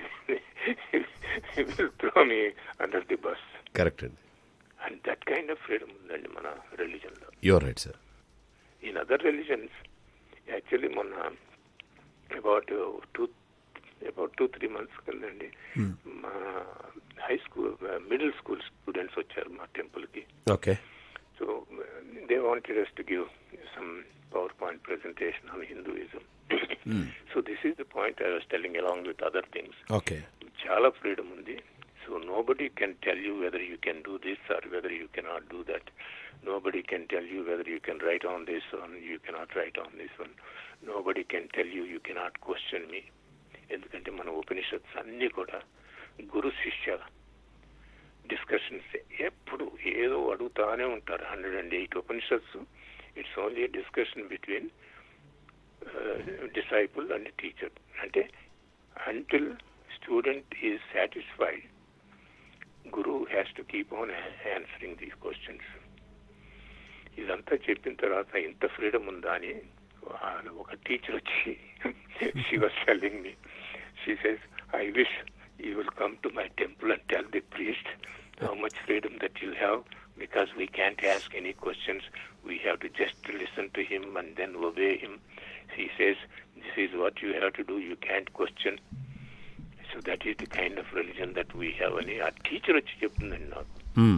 will throw me under the bus. Correct. And that kind of freedom is in our religion. You're right, sir. In other religions, actually, mana, about uh, two, about two, three months ago, hmm. high school, uh, middle school students వచ్చారు మా temple ki. Okay. So uh, they wanted us to give some PowerPoint presentation on Hinduism. mm. So this is the point I was telling along with other things. Okay. Chala freedom undi. So nobody can tell you whether you can do this or whether you cannot do that. Nobody can tell you whether you can write on this one, you cannot write on this one. Nobody can tell you you cannot question me. ఎందుకంటే మన ఉపనిషత్స్ అన్నీ కూడా గురు శిష్య discussions. ఎప్పుడు ఏదో అడుగుతానే ఉంటారు. Hundred and eight Upanishads. It's only discussion between disciple and teacher. అంటే until student is satisfied, guru has to keep on answering these questions. ఇదంతా చెప్పిన తర్వాత ఇంత ఫ్రీడమ్ ఉందా అని ఒక టీచర్ వచ్చి she was telling me, she says I wish you will come to my temple and tell the priest how much freedom that you have, because we can't ask any questions. We have to just listen to him and then obey him. He says, this is what you have to do. You can't question. So that is the kind of religion that we have. అని ఆ teacher వచ్చి చెప్తుందండి నాకు.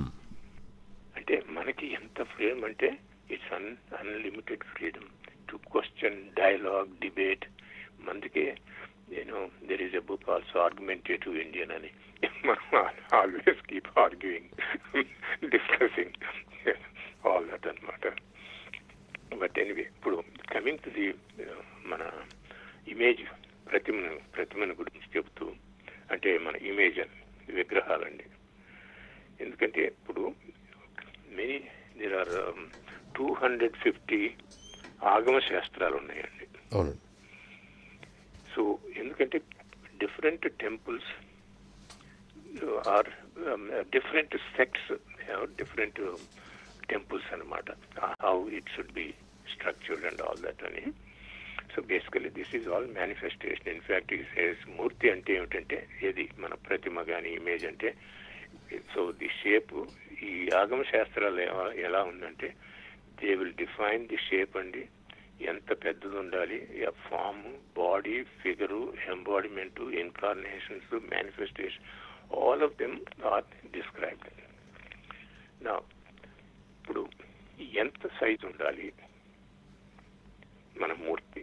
అంటే మనకి ఎంత freedom అంటే it's un unlimited freedom to question, dialogue, debate. అందుకే you know, there is a book also, Argumentative Indian, and always keep arguing, discussing all that and matter. But anyway, coming to the mana image, pratimanu pratimanu guరించి చెప్తూ, అంటే మన image విగ్రహాలండి. ఎందుకంటే ఇప్పుడు many there are two hundred fifty Agama శాస్త్రాలు ఉన్నాయండి. అవును. సో ఎందుకంటే different temples are different sects, different temples anamata, uh, how it should be structured and all that ani. So basically this is all manifestation. In fact, it says మూర్తి అంటే ఏమిటంటే ఏది మన ప్రతిమ కానీ ఇమేజ్ అంటే. సో ది షేప్ ఈ ఆగమ శాస్త్రాలు ఎలా ఉందంటే they will define the shape అండి, ఎంత పెద్దది ఉండాలి, form, body, figure, embodiment, incarnations, manifestation, all of them are described. నా ఇప్పుడు ఎంత సైజ్ ఉండాలి మన మూర్తి,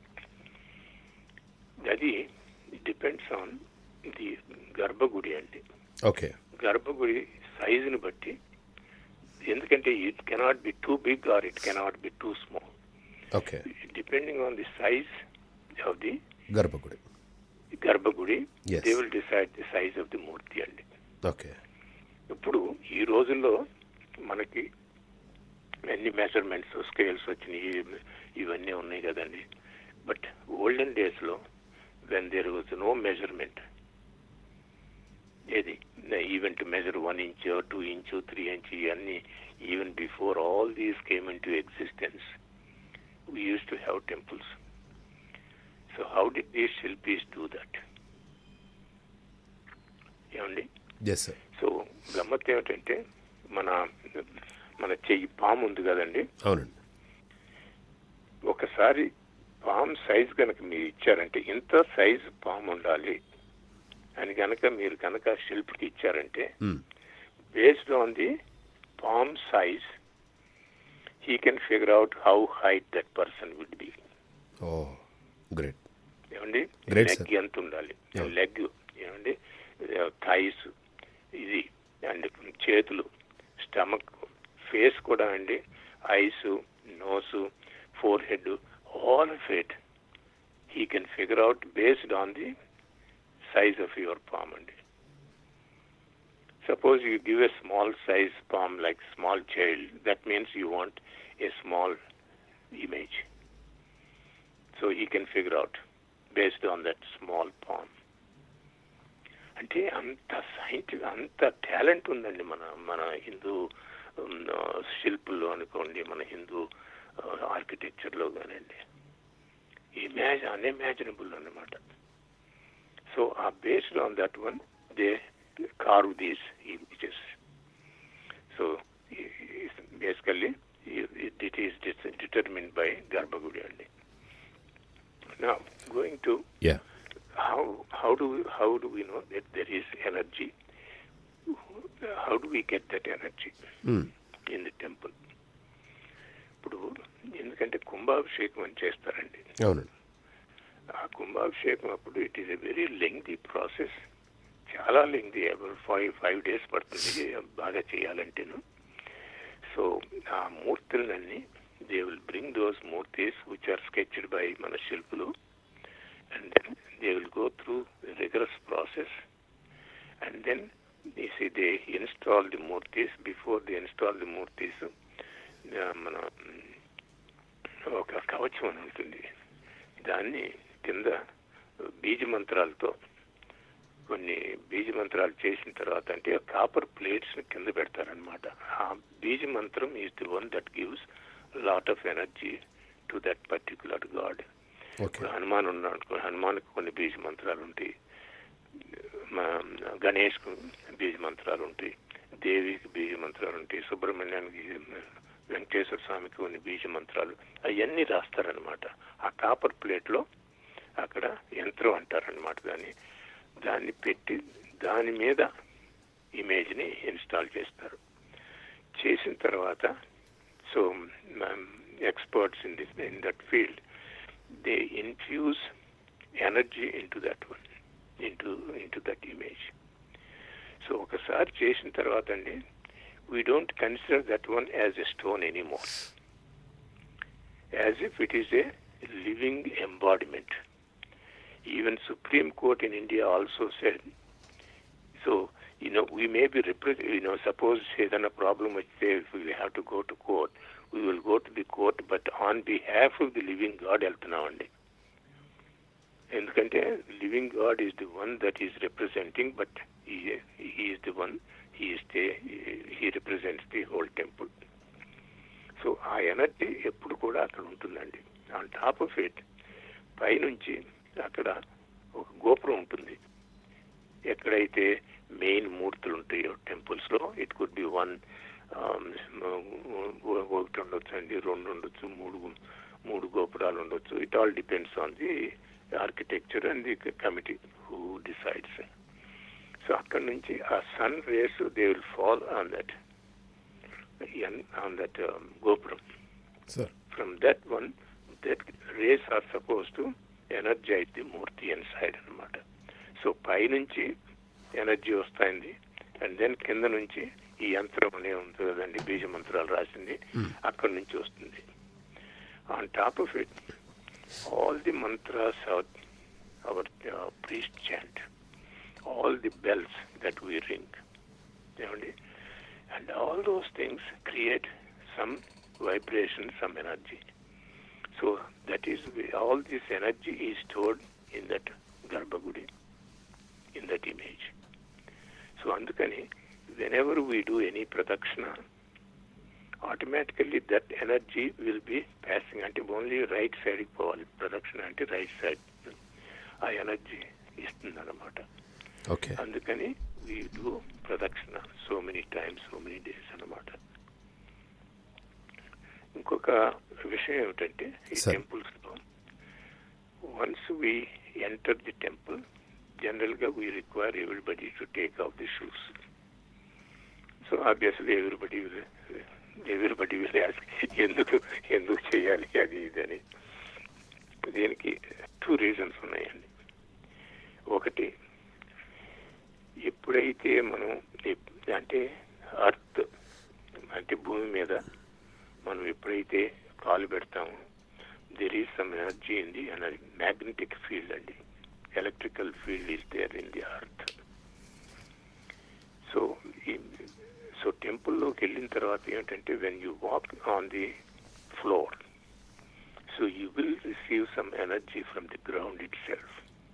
అది డిపెండ్స్ ఆన్ ది గర్భగుడి అండి. ఓకే, గర్భగుడి సైజుని బట్టి, ఎందుకంటే it cannot be too big or it cannot be too small. Okay, depending on the size of the గర్భగుడి గర్భగుడి Yes. They will decide the size of the murti అండి. ఓకే, ఇప్పుడు ఈ రోజుల్లో మనకి ఎన్ని మెజర్మెంట్స్ స్కేల్స్ వచ్చినాయి, ఇవన్నీ ఉన్నాయి కదండి. బట్ ఓల్డెన్ డేస్ లో when there was no measurement, ఏది even to measure one inch, two inch, three inch, ఇవన్నీ even before all these came in to existence we used to have temples. So how did these Shilpis do that? ఏమండి? Yes sir. So గమ్మత్ ఏమిటంటే మన మన చెయ్యి పాము ఉంది కదండి, అవునండి. ఒకసారి పామ్ సైజ్ కనుక మీరు ఇచ్చారంటే ఇంత సైజ్ పాము ఉండాలి అని కనుక మీరు కనుక శిల్పికి ఇచ్చారంటే based on the palm size he can figure out how high that person would be. Oh, great. ఏమండి? Great, leg sir. ఎంత ఉండాలి, లెగ్ ఏమండి, థైస్, ఇది అండ్ చేతులు, స్టమక్, ఫేస్ కూడా అండి, eyes, nose, forehead, all of it he can figure out based on the size of your palm అండి. Suppose you give a small size palm like small child, that means you want a small image. So he can figure out based on that small palm. అంటే అంత scientific, అంత talent ఉందండి మన మన హిందూ శిల్పుల్లో అనుకోండి, మన హిందూ ఆర్కిటెక్చర్లో కానివ్వండి. ఇమాజ్ అన్ఇమాజినబుల్ అన్నమాట. సో ఆ based on that one they carve these images. So basically it is determined by Garbhagudi only. Now going to Yeah. how how do we, how do we know that there is energy? How do we get that energy Mm. in the temple? ఇప్పుడు ఎందుకంటే కుంభాభిషేకం అని చేస్తారండి. అవునండి. ఆ కుంభాభిషేకం అప్పుడు it is a very lengthy process, చాలా lengthy, five five days పడుతుంది బాగా చేయాలంటేను. సో ఆ మూర్తులన్నీ they will bring those murtis which are sketched by మన శిల్పులు, and then they will go through rigorous process, and then see they install the murtis. Before they install the murtis మన ఒక కవచం అని ఉంటుంది, దాన్ని కింద బీజ మంత్రాలతో, కొన్ని బీజ మంత్రాలు చేసిన తర్వాత అంటే కాపర్ ప్లేట్స్ కింద పెడతారనమాట. ఆ బీజ మంత్రం is the one that gives lot of energy to that particular god. Hanuman ఉన్నాడు అనుకో, హనుమాన్కి కొన్ని బీజ మంత్రాలు ఉంటాయి, గణేష్కు బీజ మంత్రాలు ఉంటాయి, దేవికి బీజ మంత్రాలు ఉంటాయి, సుబ్రహ్మణ్యానికి, వెంకటేశ్వర స్వామికి కొన్ని బీజ మంత్రాలు, అవన్నీ రాస్తారనమాట. ఆ కాపర్ ప్లేట్లో అక్కడ యంత్రం అంటారనమాట దాన్ని, దాన్ని పెట్టి దాని మీద ఇమేజ్ని ఇన్స్టాల్ చేస్తారు. చేసిన తర్వాత so experts in this in that field they infuse energy in to that one into into that image. So ఒకసారి చేసిన తర్వాత అండి we don't consider that one as a stone anymore, as if it is a living embodiment. Even Supreme Court in India also said, so, you know, we may be, you know, suppose there's a problem which say if we have to go to court, we will go to the court, but on behalf of the living God, Elthanavandi. ఎందుకంటే living god is the one that is representing, but he is the one, he is the, he represents the whole temple. So ఆ energy ఎప్పుడు కూడా అక్కడ ఉంటుందండి. On top of it పైనుంచి అక్కడ ఒక గోపురం ఉంటుంది. ఎక్కడైతే మెయిన్ మూర్తులు ఉంటాయో టెంపుల్స్ లో, ఇట్ కుడ్ బి వన్, ఒకటి ఉండొచ్చు అండి, రెండు ఉండొచ్చు, మూడు మూడు గోపురాలు ఉండొచ్చు. It all depends on the architecture and the committee who decides. So అక్కడ నుంచి ఆ sun rays they will fall on that on that gopuram. From that one that rays are suppose to energize the murti and side అనమాట. So పైనుంచి energy వస్తాయింది, and then కింద నుంచి ఈ యంత్రం అనే ఉంటుంది కదండి, బీజ మంత్రాలు రాసింది, అక్కడి నుంచి వస్తుంది. On top of it all the mantras our priest chant, all the bells that we ring, ఏమండి, and all those things create some vibration, some energy. So that is, all this energy is stored in that Garbhagudi, in that image. So andukani, whenever we do any pradakshina, automatically that energy will be passing ante only right side ki povali. Pradakshina ante right side aa energy istundi anamata. Okay. Andukani we do pradakshina so many times, so many days anamata. ఇంకొక విషయం ఏమిటంటే ఈ temples లో once we enter the temple, general గా we require everybody to take off the shoes. So obviously everybody everybody will ask ఎందుకు ఎందుకు చేయాలి అది ఇది అని. దీనికి టూ రీజన్స్ ఉన్నాయండి. ఒకటి, ఎప్పుడైతే మనం అంటే అర్త్ అంటే భూమి మీద మనం ఎప్పుడైతే కాలు పెడతామో, there is some energy in the magnetic field అండి, electrical field is there in the earth. So so టెంపుల్లోకి వెళ్ళిన తర్వాత ఏమిటంటే, when you walk on the floor, so you will receive some energy from the ground itself.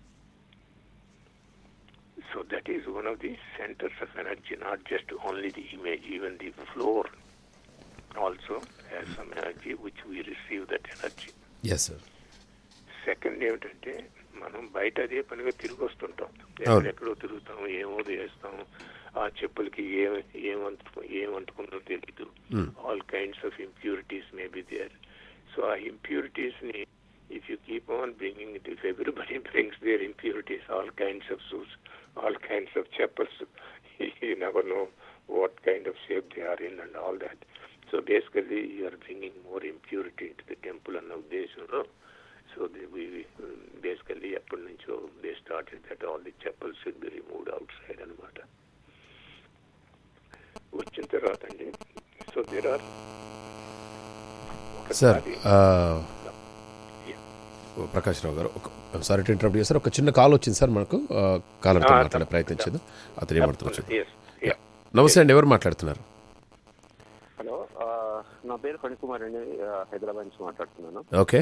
So that is one of the centers of energy, not just only the image, even the floor also has some energy which we receive that energy. Yes sir. Second ఏమిటంటే, మనం బయట అదే పనిగా తిరిగి వస్తుంటాం, ఎక్కడెక్కడో తిరుగుతాం, ఏమో చేస్తాం, ఆ చెప్పులకి ఏం ఏమంటు ఏమంటుకుందో తెలీదు, all kinds of impurities may be there. So ఆ ఇంప్యూరిటీస్ ని if you keep on bringing it, if everybody brings their impurities, all kinds of shoes, all kinds of chappals, you never know what kind of shape they are in and all that. So basically you are bringing more impurity into the temple and uddesham. So they, we basically appun nuncho they started that all the chappals should be removed outside anamata. Vachin tarvata andi, so there are sir uh Prakash Rao garu, sorry to interrupt చేశారు, ఒక చిన్న call వచ్చింది sir మనకు, కాలర్తో మాట్లాడే ప్రయత్నం చేద్దాం. అతను ఏమడుతున్నారు? నమస్తే అండి, ఎవరు మాట్లాడుతున్నారు? హలో, నా పేరు ఫణికుమార్ అండి, హైదరాబాద్ నుంచి మాట్లాడుతున్నాను. ఓకే.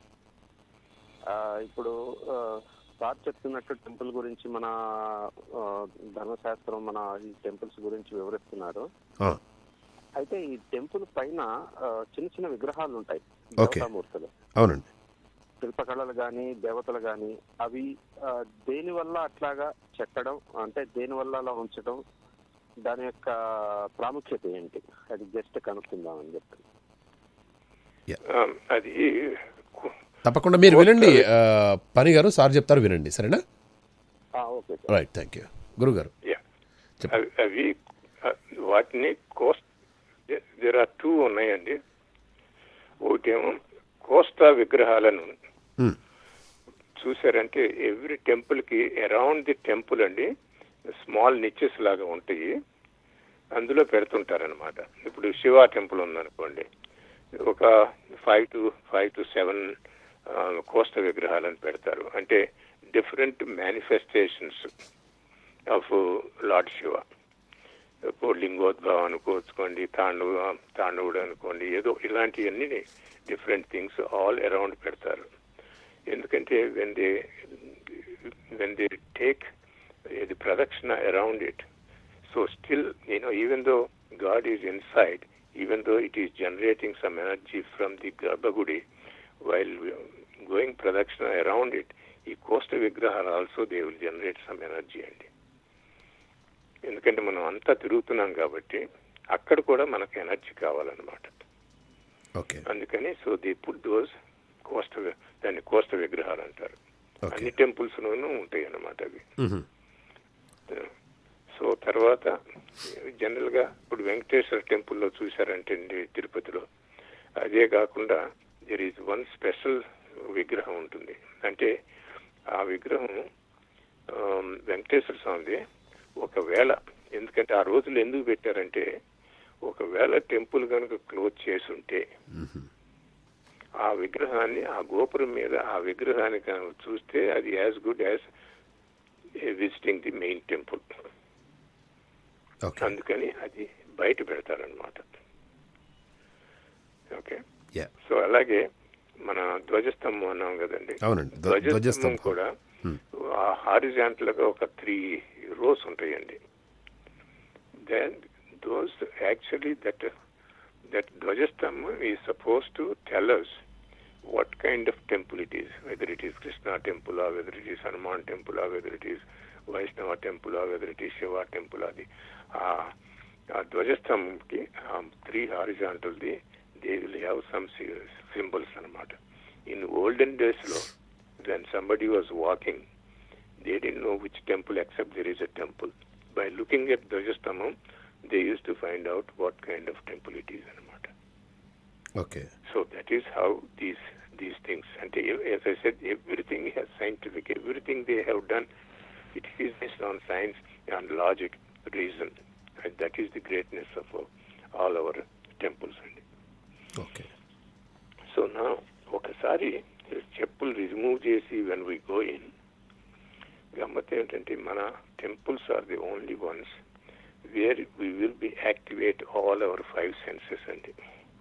ఇప్పుడు సార్ చెప్తున్నట్టు టెంపుల్ గురించి, మన ధర్మశాస్త్రం మన ఈ టెంపుల్స్ గురించి వివరిస్తున్నారు. అయితే ఈ టెంపుల్ పైన చిన్న చిన్న విగ్రహాలు ఉంటాయి, దేవతామూర్తులు. అవునండి. శిల్పకళలు కానీ దేవతలు కానీ, అవి దేని వల్ల అట్లాగా చెక్కడం, అంటే దేని వల్ల అలా ఉంచడం, దాని యొక్క ప్రాముఖ్యత ఏంటి, అది జస్ట్ కనుక్కుందామని చెప్పి. అది తప్పకుండా మీరు వినండి పని గారు, సార్ చెప్తారు వినండి, సరేనా? Okay, right, thank you. గురువు గారు అవి వాటిని కోస్ట్ దేర్ ఆర్ టూ ఉన్నాయండి. ఒకటేమో కోస్తా విగ్రహాలను చూసారంటే, ఎవ్రీ టెంపుల్ కి అరౌండ్ ది టెంపుల్ అండి స్మాల్ నిచెస్ లాగా ఉంటాయి, అందులో పెడుతుంటారనమాట. ఇప్పుడు శివ టెంపుల్ ఉందనుకోండి, ఒక five to five to seven కోస్త విగ్రహాలను పెడతారు. అంటే different manifestations of lord Shiva. లింగోద్భవం అనుకోవచ్చుకోండి, తాండవ తాండవుడు అనుకోండి, ఏదో ఇలాంటివన్నీ డిఫరెంట్ థింగ్స్ ఆల్ అరౌండ్ పెడతారు. ఎందుకంటే when they when they take the pradakshina around it, so still you know even though god is inside, even though it is generating some energy from the Garbhagudi, while going pradakshina around it, ఈ కోష్ట విగ్రహాలు also they will generate some energy అండి. ఎందుకంటే మనం అంతా తిరుగుతున్నాం కాబట్టి అక్కడ కూడా మనకు ఎనర్జీ కావాలన్నమాట. ఓకే, అందుకని సో దే పుట్ దోస్ కోష్ట, దాన్ని కోష్ట విగ్రహాలు అంటారు. అన్ని టెంపుల్స్ లోనూ ఉంటాయి అన్నమాట అవి. సో తర్వాత జనరల్ గా ఇప్పుడు వెంకటేశ్వర టెంపుల్లో చూసారంటే తిరుపతిలో, అదే కాకుండా దెర్ ఈజ్ వన్ స్పెషల్ విగ్రహం ఉంటుంది. అంటే ఆ విగ్రహం వెంకటేశ్వర స్వామిది. ఒకవేళ, ఎందుకంటే ఆ రోజులు ఎందుకు పెట్టారంటే, ఒకవేళ టెంపుల్ కనుక క్లోజ్ చేసి ఉంటే ఆ విగ్రహాన్ని ఆ గోపురం మీద ఆ విగ్రహాన్ని కనుక చూస్తే అది as good as visiting the main temple. అందుకని అది బయట పెడతారనమాట. ఓకే, సో అలాగే మన ధ్వజస్తంభం అన్నాం కదండి, ధ్వజస్తంభం కూడా హారిజాంటల్ గా ఒక త్రీ రోస్ ఉంటాయండి. Then those actually that that ధ్వజస్తంభం is suppose to tell us what kind of temple it is, whether it is Krishna temple or whether it is Hanuman temple or whether it is Vaishnava temple or whether it is Shiva temple. అది ఆ ధ్వజస్తంభంకి three horizontal the they will have some symbols అనమాట. In olden days లో when somebody was walking, they didn't know which temple except there is a temple. By looking at ధ్వజస్తంభం they used to find out what kind of temple it is అనమాట. Okay. So that is how these these things, and as I said, everything has scientific, everything they have done, it is based on science and logic, reason, and that is the greatness of all our temples. Okay. So now, ఒకసారి చెప్పులు remove చేసి when we go in, గమ్మత్ ఏంటంటే మన temples are the only ones where we will be activate all our five senses అండి.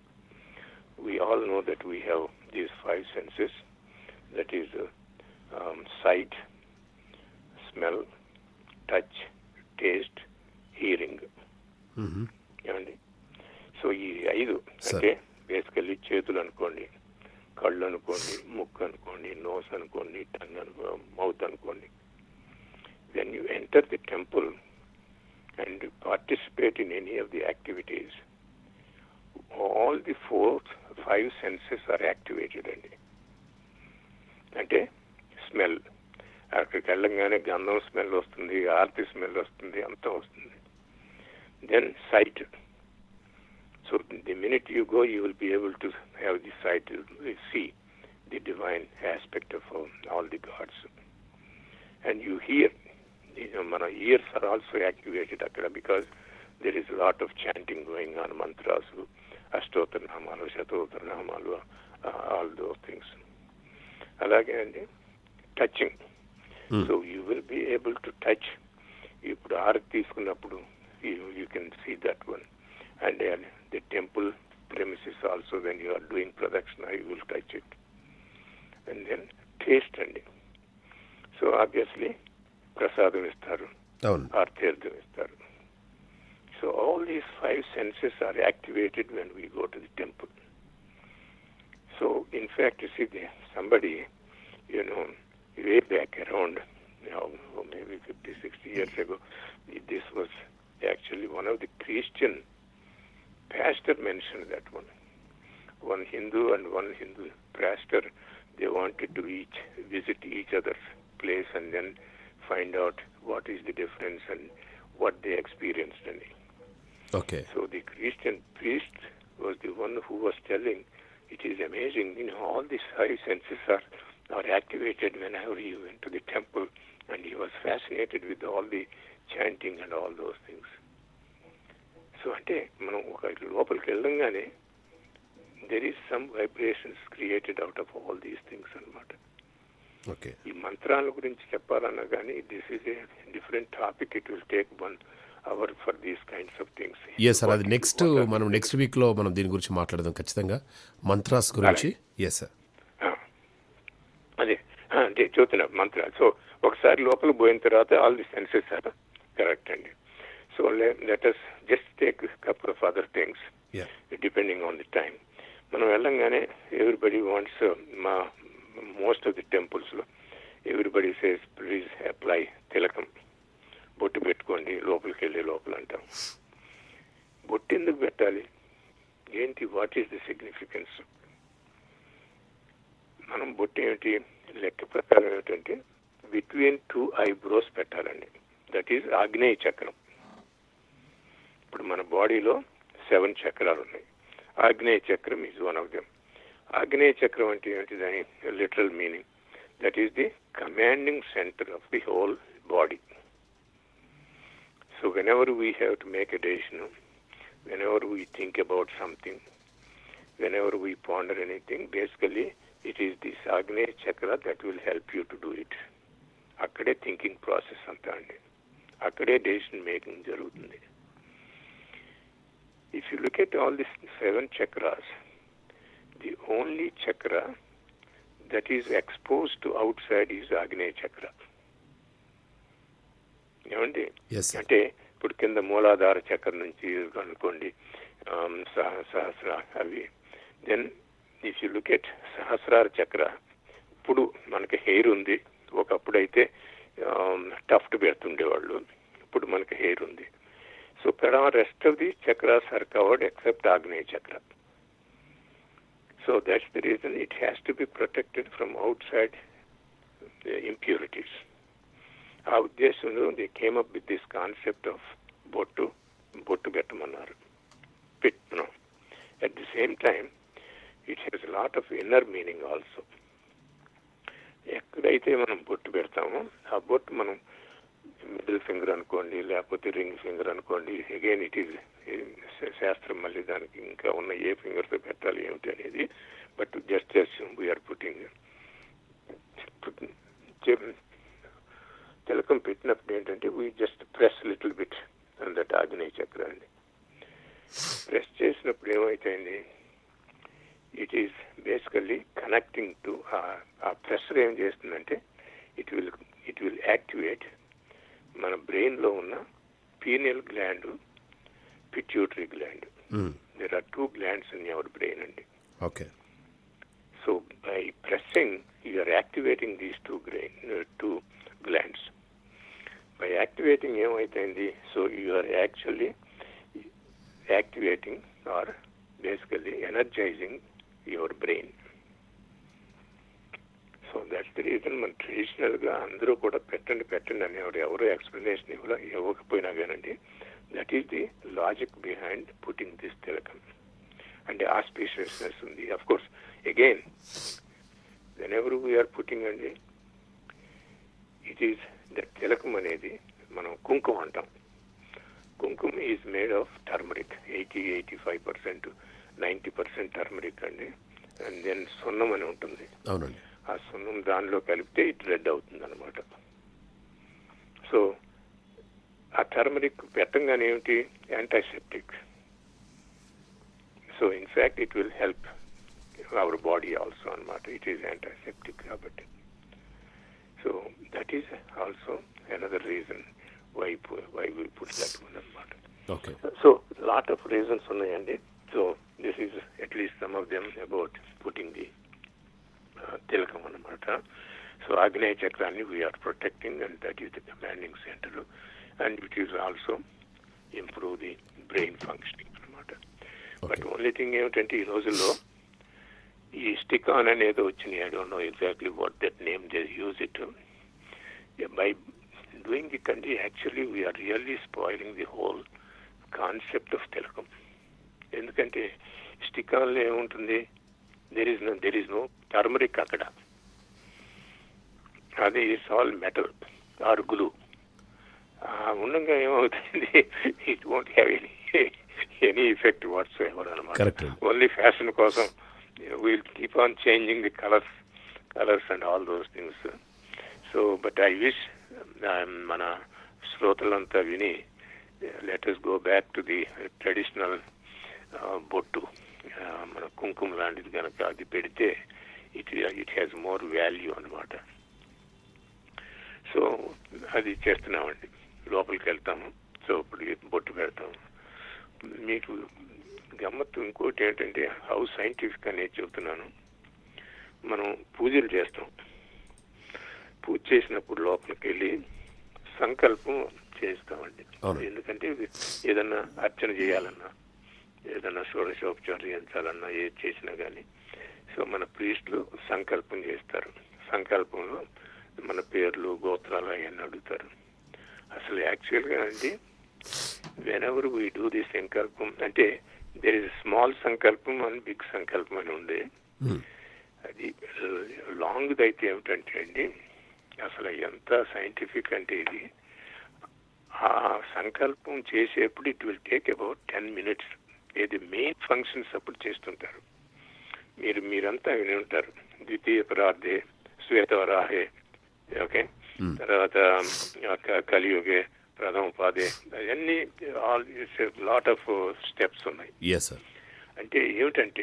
We all know that we have these five senses, that is uh, um, sight, smell, touch, taste, hearing. Mm-hmm. ఏమండి, so ఈ ఐదు అంటే basically చేతులు అనుకోండి, కళ్ళు అనుకోండి, ముక్కు అనుకోండి, నోస్ అనుకోండి, టంగ్ అనుకో, మౌత్ అనుకోండి. When you enter the temple and participate in any of the activities, all the four, five senses are activated అండి. అంటే స్మెల్, అక్కడికి వెళ్ళంగానే గంధం స్మెల్ వస్తుంది, ఆర్తి స్మెల్ వస్తుంది, అంతా వస్తుంది. Then sight, so the minute you go you will be able to have the sight, see the divine aspect of all the gods. And you hear, మన ఇయర్స్ ఆర్ ఆల్సో యాక్టివేటెడ్ అక్కడ, because there is a lot of chanting going on, mantras, అష్టోత్తర నామాలు, శతోత్తర నామాలు, all those things. అలాగే అండి touching, so you will be able to touch. ఇప్పుడు ఆరతి తీసుకున్నప్పుడు you can see that one. And the temple premises also when you are doing pradakshina you will touch it. And then taste అండి, so obviously ప్రసాదం ఇస్తారు, ఆర్తీర్థం ఇస్తారు. So all these five senses are activated when we go to the temple. So in fact, you see, there, somebody, you know, way back around, you know, maybe fifty, sixty years ago, this was actually one of the Christian pastor mentioned that one. One Hindu and one Hindu pastor, they wanted to each visit each other's place and then find out what is the difference and what they experienced in it. Okay. So the Christian priest was the one who was telling, it is amazing, you know, all these five senses are, are activated whenever you went to the temple, and he was fascinated with all the chanting and all those things. So అంటే మనం ఒక లోపలికి వెళ్ళంగానే there is some vibrations created out of all these things అన్నమాట. Okay. ఈ మంత్రాల గురించి చెప్పాలన్నా కానీ this is a different topic, it will take one hour for these kinds of things. Yes sir, అది నెక్స్ట్ మనం నెక్స్ట్ వీక్లో మనం దీని గురించి మాట్లాడదాం ఖచ్చితంగా, మంత్రాస్ గురించి. ఎస్ సార్, అదే అంటే చూస్తున్నా మంత్రాలు. సో ఒకసారి లోపల పోయిన తర్వాత all the senses are correct అండి. So let us just take a couple of other things. Depending on the time. మనం వెళ్ళంగానే ఎవ్రీబడి వాంట్స్, మా మోస్ట్ ఆఫ్ ది టెంపుల్స్లో everybody says please apply tilakam, బొట్టు పెట్టుకోండి లోపలికి వెళ్ళి లోపల అంటాం. బొట్టు ఎందుకు పెట్టాలి, ఏంటి, వాట్ ఈస్ ది సిగ్నిఫికెన్స్? మనం బొట్టు ఏమిటి, లెక్క ప్రకారం ఏమిటంటే బిట్వీన్ టూ ఐబ్రోస్ పెట్టాలండి. That is agneya chakram. ఇప్పుడు మన బాడీలో సెవెన్ చక్రాలు ఉన్నాయి. ఆగ్నేయ చక్రం ఈజ్ వన్ ఆఫ్ దెమ్. ఆగ్నేయ చక్రం అంటే ఏమిటి, దాని literal meaning that is the commanding center of the whole body. So whenever we have to make a decision, whenever we think about something, whenever we ponder anything, basically it is this Agneya chakra that will help you to do it. Akkade thinking process anta andi, akkade decision making jarugutundi. If you look at all these seven chakras, the only chakra that is exposed to outside is Agneya chakra. ఏమండి, అంటే ఇప్పుడు కింద మూలాధార చక్రం నుంచి అనుకోండి సహస్ర అవి. Then if you look at sahasrara chakra, ఇప్పుడు మనకి హెయిర్ ఉంది. ఒకప్పుడైతే టఫ్ట్ పెడుతుండేవాళ్ళు, ఇప్పుడు మనకి హెయిర్ ఉంది. సో పెరా rest of the chakras are covered except agneya chakra. So that's the reason it has to be protected from outside impurities. ఆ ఉద్దేశంలో they came up with this concept of bottu బొట్టు పెట్టమన్నారు, పెట్టినాం. At the same time it has lot of inner meaning also. ఎక్కడైతే మనం బొట్టు పెడతామో ఆ బొట్టు మనం మిడిల్ ఫింగర్ అనుకోండి, లేకపోతే రింగ్ ఫింగర్ అనుకోండి, అగైన్ ఇట్ ఈజ్ శాస్త్రం మళ్ళీ దానికి ఇంకా ఉన్న ఏ ఫింగర్తో పెట్టాలి ఏమిటి అనేది. But just just we are putting tilakam పెట్టినప్పుడు ఏంటంటే we just press little bit and that agneya chakra అండి. ప్రెస్ చేసినప్పుడు ఏమైతుంది, it is basically connecting to ఆ ప్రెషర్ ఏం చేస్తుందంటే it will it will activate మన బ్రెయిన్లో ఉన్న pineal gland, pituitary gland. There are two glands in your brain అండి. Okay. So by pressing you are activating these two grain two glands. By activating ఏమైతుంది, so you are actually activating or basically energizing your brain. So that's the reason మన traditional గా అందరూ కూడా పెట్టండి పెట్టండి అనేవారు, ఎవరు ఎక్స్ప్లెనేషన్ ఇవ్వ ఇవ్వకపోయినా కానండి. That is the logic behind putting this tilakam. అంటే ఆస్పీషియస్నెస్ ఉంది. Of course again whenever we are putting అండి, ఇట్ ఈస్ దట్ తిలకం అనేది మనం కుంకుమ అంటాం. Kumkuma is made of turmeric, eighty eighty five percent ninety percent turmeric అండి. అండ్ దెన్ సున్నం అని ఉంటుంది. ఆ సున్నం దానిలో కలిపితే ఇట్ రెడ్ అవుతుంది అనమాట. సో ఆ టర్మరిక్ పెట్టంగానే ఏమిటి, antiseptic. So in fact it will help our body also అనమాట. ఇట్ ఈస్ యాంటీసెప్టిక్ కాబట్టి. So that is also another reason why why we put that one అనమాట. Okay. So lot of reasons ఉన్నాయండి. So this is at least some of them about putting the uh, tilakam అనమాట. So Agneya chakrani we are protecting, and that is the commanding center, and it is also improve the brain functioning అనమాట. But only thing ఏమిటంటే ఈ రోజుల్లో ఈ stick on అనేది వచ్చినాయి. I don't know exactly what that name they use it. By doing it అండి actually we are really spoiling the whole concept of tilakam. ఎందుకంటే stick ఆన్లో ఏముంటుంది, there is no there is no turmeric అక్కడ. అది it's all metal or glue. ఉండగా ఏమవుతుంది, it won't have any any effect whatsoever అనమాట. Only fashion కోసం we'll keep on changing the colors colors and all those things. So but I wish um, mana srotalanta vini let us go back to the traditional uh, bottu uh, mana kunkum landidi ganaka adi pedite it it has more value anamata. So adi చేస్తున్నామండి, లోపలికి వెళ్తాము. So ఇప్పుడు బొట్టు పెడతాము. మీకు గమ్మత్తు ఇంకోటి ఏంటంటే హౌ సైంటిఫిక్ అనేది చెబుతున్నాను. మనం పూజలు చేస్తాం. పూజ చేసినప్పుడు లోపలికి వెళ్ళి సంకల్పం చేస్తామండి. ఎందుకంటే ఏదన్నా అర్చన చేయాలన్నా, ఏదన్నా షోడశోపచారించాలన్నా, ఏది చేసినా కానీ సో మన ప్రీస్టులు సంకల్పం చేస్తారు. సంకల్పంలో మన పేర్లు, గోత్రాలు అవన్నీ అడుగుతారు. అసలు యాక్చువల్గా అండి whenever we do the sankalpam అంటే there is small sankalpam and big sankalpam అని ఉంది. అది లాంగ్ది అయితే ఏమిటంటే అండి అసలు ఎంత సైంటిఫిక్ అంటే ఇది ఆ సంకల్పం చేసేప్పుడు it will take about ten minutes. ఇది మెయిన్ ఫంక్షన్స్ అప్పుడు చేస్తుంటారు. మీరు మీరంతా విని ఉంటారు. ద్వితీయ పరార్థే శ్వేతవరాహే, ఓకే, తర్వాత కలియుగే ప్రథమ పాదే, అవన్నీ ఆల్ లాట్ ఆఫ్ స్టెప్స్ ఉన్నాయి. అంటే ఏమిటంటే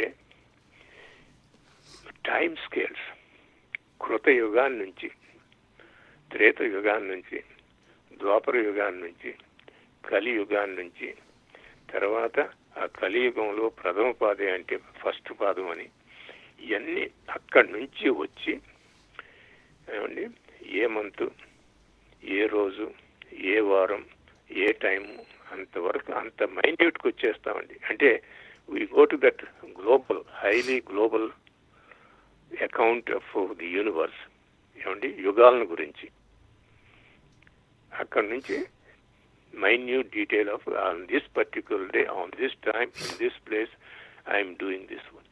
టైం స్కేల్స్ కృత యుగాన్ని నుంచి, త్రేత యుగాన్ని నుంచి, ద్వాపర యుగాన్ని నుంచి, కలియుగాన్ని నుంచి, తర్వాత ఆ కలియుగంలో ప్రథమ పాదే అంటే ఫస్ట్ పాదం అని, ఇవన్నీ అక్కడి నుంచి వచ్చి ఏమండి ఏ మంత్, ఏ రోజు, ఏ వారం, ఏ టైము అంతవరకు అంత మైన్యూట్కి వచ్చేస్తామండి. అంటే we go to that global, highly global account of the universe, ఏమండి యుగాలను గురించి. అక్కడి నుంచి minute detail of on this particular day, on this time, in this place, I am doing this one.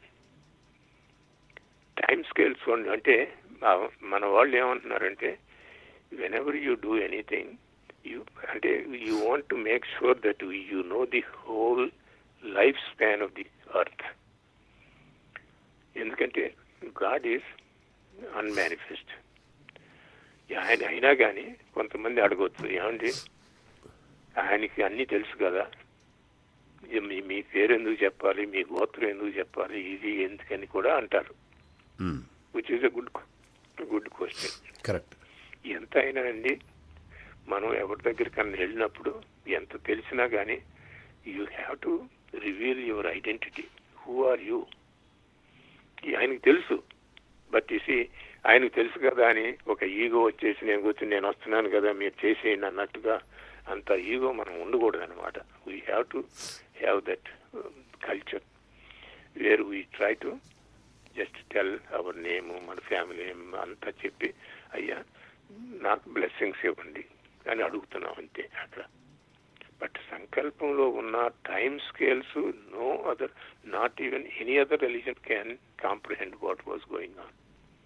Time scales one అంటే మన వాళ్ళు ఏమంటున్నారంటే whenever you do anything, you అంటే you want to make sure that you know the whole lifespan of the earth. ఎందుకంటే God is unmanifest. ఆయన అయినా కానీ కొంతమంది అడగవచ్చు, ఏమండి ఆయనకి అన్నీ తెలుసు కదా, మీ మీ పేరు ఎందుకు చెప్పాలి, మీ గోత్రం ఎందుకు చెప్పాలి, ఇది ఎందుకని కూడా అంటారు. Which is a good good question. Correct. ఎంత అయినా అండి మనం ఎవరి దగ్గరికన్నా వెళ్ళినప్పుడు ఎంత తెలిసినా కానీ you have to reveal your identity. Who are you? ఆయనకు తెలుసు, బట్ ఇసి ఆయనకు తెలుసు కదా అని ఒక ఈగో వచ్చేసి నేను కూర్చొని నేను వస్తున్నాను కదా మీరు చేసేయండి అన్నట్టుగా అంత ఈగో మనం ఉండకూడదు అనమాట. We have to have that culture where we try to just tell our name, మన ఫ్యామిలీ నేమ్ అంతా చెప్పి అయ్యా నాకు బ్లెస్సింగ్స్ ఇవ్వండి అని అడుగుతున్నాం అంతే అక్కడ. బట్ సంకల్పంలో ఉన్న time scales no other, not even any other religion can comprehend what was going on.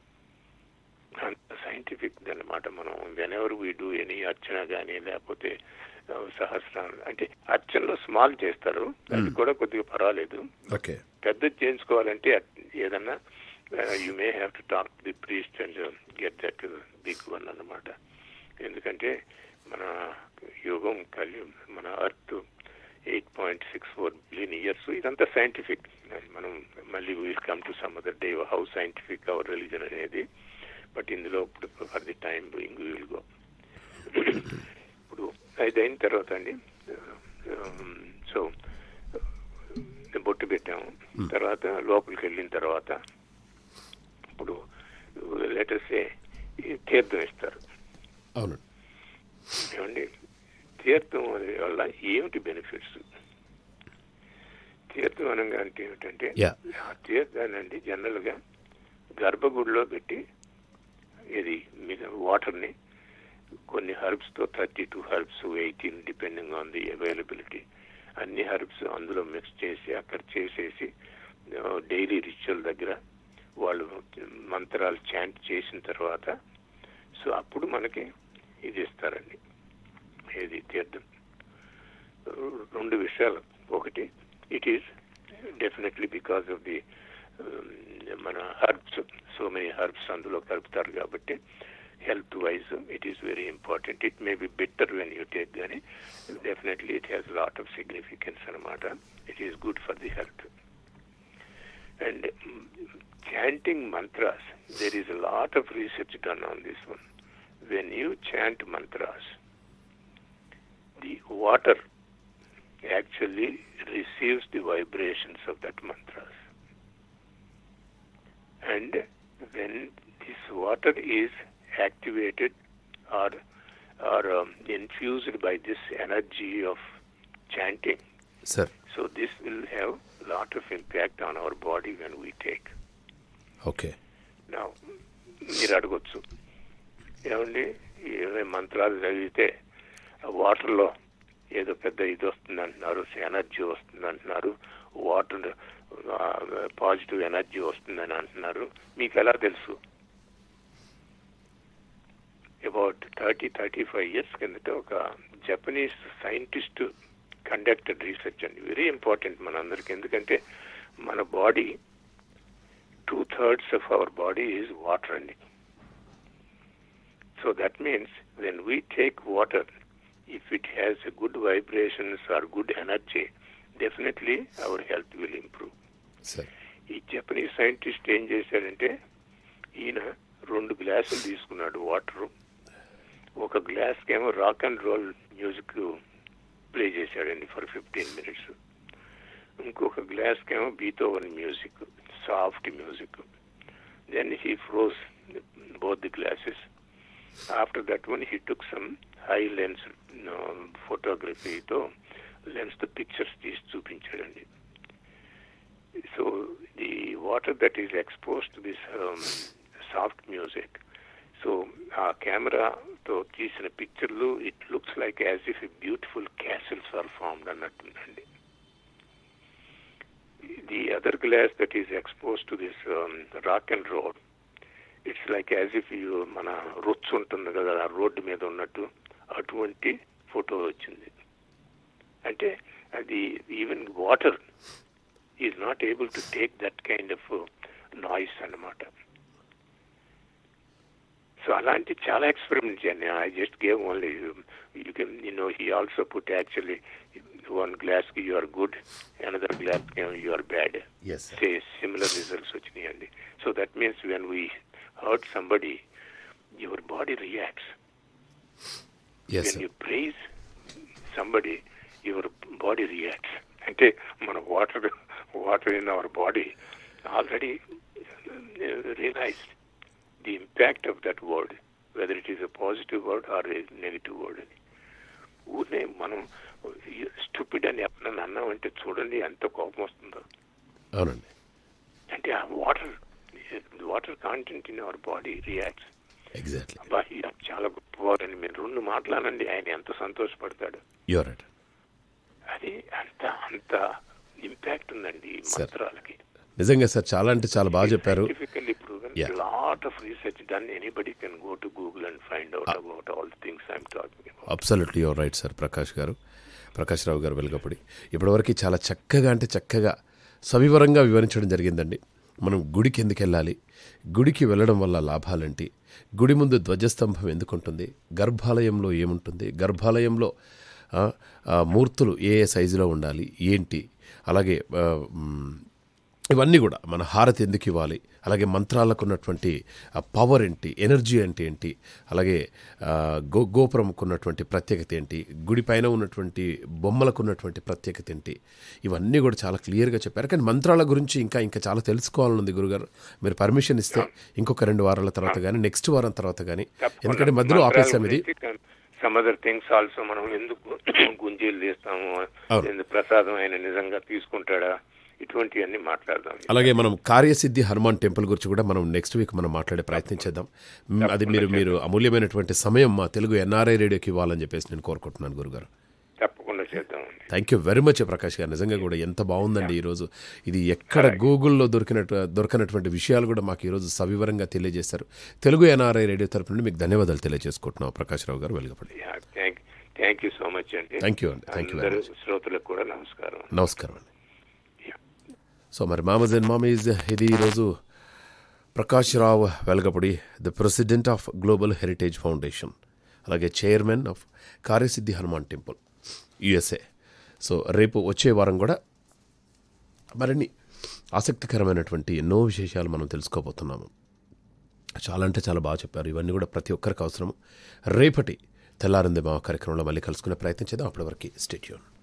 అంత సైంటిఫిక్ అనమాట. మనం whenever we do any అర్చన కానీ లేకపోతే సహస్రాలు అంటే అర్చనలో స్మాల్ చేస్తారు, అది కూడా కొద్దిగా పర్వాలేదు. పెద్దది చేయించుకోవాలంటే ఏదన్నా you may have to talk the priest and get that big one అన్నమాట. ఎందుకంటే మన యుగం కలియుగం మన earth eight point six four billion years, ఇదంతా సైంటిఫిక్. మనం మళ్ళీ will come to some other day how scientific our religion అనేది. బట్ ఇందులో ఇప్పుడు for the time doing will go. ఇప్పుడు అది అయిన తర్వాత అండి సో బొట్టు పెట్టాము, తర్వాత లోపలికి వెళ్ళిన తర్వాత ఇప్పుడు లెటర్సే తీర్థం ఇస్తారు. అవును ఏమండి తీర్థం వల్ల ఏమిటి బెనిఫిట్స్? తీర్థం అనగా అంటే ఏమిటంటే ఆ తీర్థాన్ని అండి జనరల్గా గర్భగుడిలో పెట్టి ఇది మీద వాటర్ని కొన్ని హర్బ్స్తో thirty two herbs eighteen depending on the availability అన్ని హర్బ్స్ అందులో మిక్స్ చేసి అక్కడ చేసేసి డైలీ రిచువల్ దగ్గర వాళ్ళు మంత్రాలు చాంట్ చేసిన తర్వాత సో అప్పుడు మనకి ఇది ఇస్తారండి, ఏది తీర్థం. రెండు విషయాలు, ఒకటి it is definitely because of the మన హర్బ్స్, సో మెనీ హర్బ్స్ అందులో కలుపుతారు కాబట్టి health wise it is very important. It may be better when you take కానీ definitely it has lot of significance అనమాట. It is good for the health. And chanting mantras, there is a lot of research done on this one. When you chant mantras, the water actually receives the vibrations of that mantras. And when this water is activated or or um, infused by this energy of chanting, sir. so this will have a lot of impact on our body when we take. Okay. Now, మీరు అడగొచ్చు, ఏమండి ఏమే మంత్రాలు చదివితే వాటర్లో ఏదో పెద్ద ఇది వస్తుంది అంటున్నారు, ఎనర్జీ వస్తుంది అంటున్నారు, వాటర్ పాజిటివ్ ఎనర్జీ వస్తుందని అంటున్నారు, మీకు ఎలా తెలుసు? About thirty thirty five years కిందట ఒక జపనీస్ సైంటిస్ట్ కండక్టెడ్ రీసెర్చ్ అండి, వెరీ ఇంపార్టెంట్ మనందరికి. ఎందుకంటే మన body two thirds of our body is water అండి. So that means when we take water, if it has a good vibrations or good energy, definitely our health will improve. Sir. ఈ Japanese scientist ఏం చేశాడంటే, ఈయన రెండు గ్లాసులు తీసుకున్నాడు water. ఒక గ్లాస్కి ఏమో rock and roll music play చేశాడండి ఫర్ ఫిఫ్టీన్ మినిట్స్. ఇంకొక గ్లాస్కి ఏమో Beethoven music, soft music. Then he froze both the glasses. After that one, he took some high lens uh, photography to lens the pictures these చూపించాడండి. So the water that is exposed to this um, soft music, so our camera to తీసిన పిక్చర్లు, it looks like as if a beautiful castles are formed అన్నట్టుందండి. The other glass that is exposed to this um, rock and roll, it's like as if you మన రొచ్చు ఉంటుంది కదా ఆ road మీద ఉన్నట్టు అటువంటి ఫోటో వచ్చింది. అంటే అది even water is not able to take that kind of noise అన్నమాట. సో అలాంటి చాలా ఎక్స్పెరిమెంట్స్ అండి. I just gave only you can you know he also put actually one గ్లాస్కి యూ ఆర్ గుడ్, అనదర్ గ్లాస్కి you are bad. Say similar results వచ్చినాయండి. So that means when we hurt somebody, your body reacts. Yes, when sir. you praise somebody, your body reacts. Ante mana water water in our body already realized the impact of that word, whether it is a positive word or a negative word. ఊరినే మనం stupid అని ఎప్పుడన్నా అన్నామంటే చూడండి ఎంత కోపం వస్తుందో. అవునండి. అంటే ఆ water water content in our body reacts. Exactly. అబ్బా చాలా గొప్పవారని మీరు రెండు మాట్లాడండి, ఆయన ఎంత సంతోషపడతాడు. You're right. అది అంత అంత ఇంపాక్ట్ ఉందండి ఈ మంత్రాలకి. నిజంగా సార్, చాలా అంటే చాలా బాగా చెప్పారు. Scientifically proven, lot of research done. Anybody can go to Google and find out about all the things I'm talking about. Absolutely you're right sir. Prakash garu, Prakash Rao గారు వెలగపూడి ఇప్పటివరకు చాలా చక్కగా అంటే చక్కగా సవివరంగా వివరించడం జరిగిందండి. మనం గుడికి ఎందుకు వెళ్ళాలి, గుడికి వెళ్ళడం వల్ల లాభాలేంటి, గుడి ముందు ధ్వజస్తంభం ఎందుకుంటుంది, గర్భాలయంలో ఏముంటుంది, గర్భాలయంలో మూర్తులు ఏ ఏ సైజులో ఉండాలి ఏంటి, అలాగే ఇవన్నీ కూడా మన హారతి ఎందుకు ఇవ్వాలి, అలాగే మంత్రాలకు ఉన్నటువంటి పవర్ ఏంటి, ఎనర్జీ అంటే ఏంటి, అలాగే గో గోపురంకు ఉన్నటువంటి ప్రత్యేకత ఏంటి, గుడి పైన ఉన్నటువంటి బొమ్మలకు ఉన్నటువంటి ప్రత్యేకత ఏంటి, ఇవన్నీ కూడా చాలా క్లియర్గా చెప్పారు. కానీ మంత్రాల గురించి ఇంకా ఇంకా చాలా తెలుసుకోవాలనుంది గురుగారు. మీరు పర్మిషన్ ఇస్తే ఇంకొక రెండు వారాల తర్వాత కానీ నెక్స్ట్ వారం తర్వాత కానీ, ఎందుకంటే మధ్యలో ఆపేసాం ఇది. సమ్ అదర్ థింగ్స్ ఆల్సో మనం ఎందుకు గుంజీలు తీస్తాము, ప్రసాదం ఆయన నిజంగా తీసుకుంటాడా, ఇటువంటివన్నీ మాట్లాడదాం. అలాగే మనం కార్యసిద్ధి హనుమాన్ టెంపుల్ గురించి కూడా మనం నెక్స్ట్ వీక్ మనం మాట్లాడే ప్రయత్నం చేద్దాం. అది మీరు మీరు అమూల్యమైనటువంటి సమయం మా తెలుగు ఎన్ఆర్ఐ రేడియోకి ఇవ్వాలని చెప్పేసి నేను కోరుకుంటున్నాను గురుగారు. తప్పకుండా చేద్దాం. Thank you very much Prakash garu. నిజంగా కూడా ఎంత బాగుందండి ఈరోజు. ఇది ఎక్కడ గూగుల్లో దొరికినట్టు దొరకనటువంటి విషయాలు కూడా మాకు ఈరోజు సవివరంగా తెలియజేశారు. తెలుగు ఎన్ఆర్ఐ రేడియో తరపు నుండి మీకు ధన్యవాదాలు తెలియజేసుకుంటున్నాం Prakash Rao garu Velagapalli. Thank you so much అండి. థ్యాంక్ యూ అండి. Thank you very much. శ్రోతలకు కూడా నమస్కారం. నమస్కారం అండి. సో మరి మామజ్ అండ్ మామీజ్, ఇది ఈరోజు Prakash Rao Velagapudi, the president of global heritage foundation, అలాగే chairman of Karyasiddhi Hanuman temple USA. So రేపు వచ్చే వారం కూడా మరిన్ని ఆసక్తికరమైనటువంటి ఎన్నో విశేషాలు మనం తెలుసుకోబోతున్నాము. చాలా అంటే చాలా బాగా చెప్పారు. ఇవన్నీ కూడా ప్రతి ఒక్కరికి అవసరం. రేపటి తెల్లారింది మా కార్యక్రమంలో మళ్ళీ కలుసుకునే ప్రయత్నం చేద్దాం. అప్పటి వరకు స్టే ట్యూన్.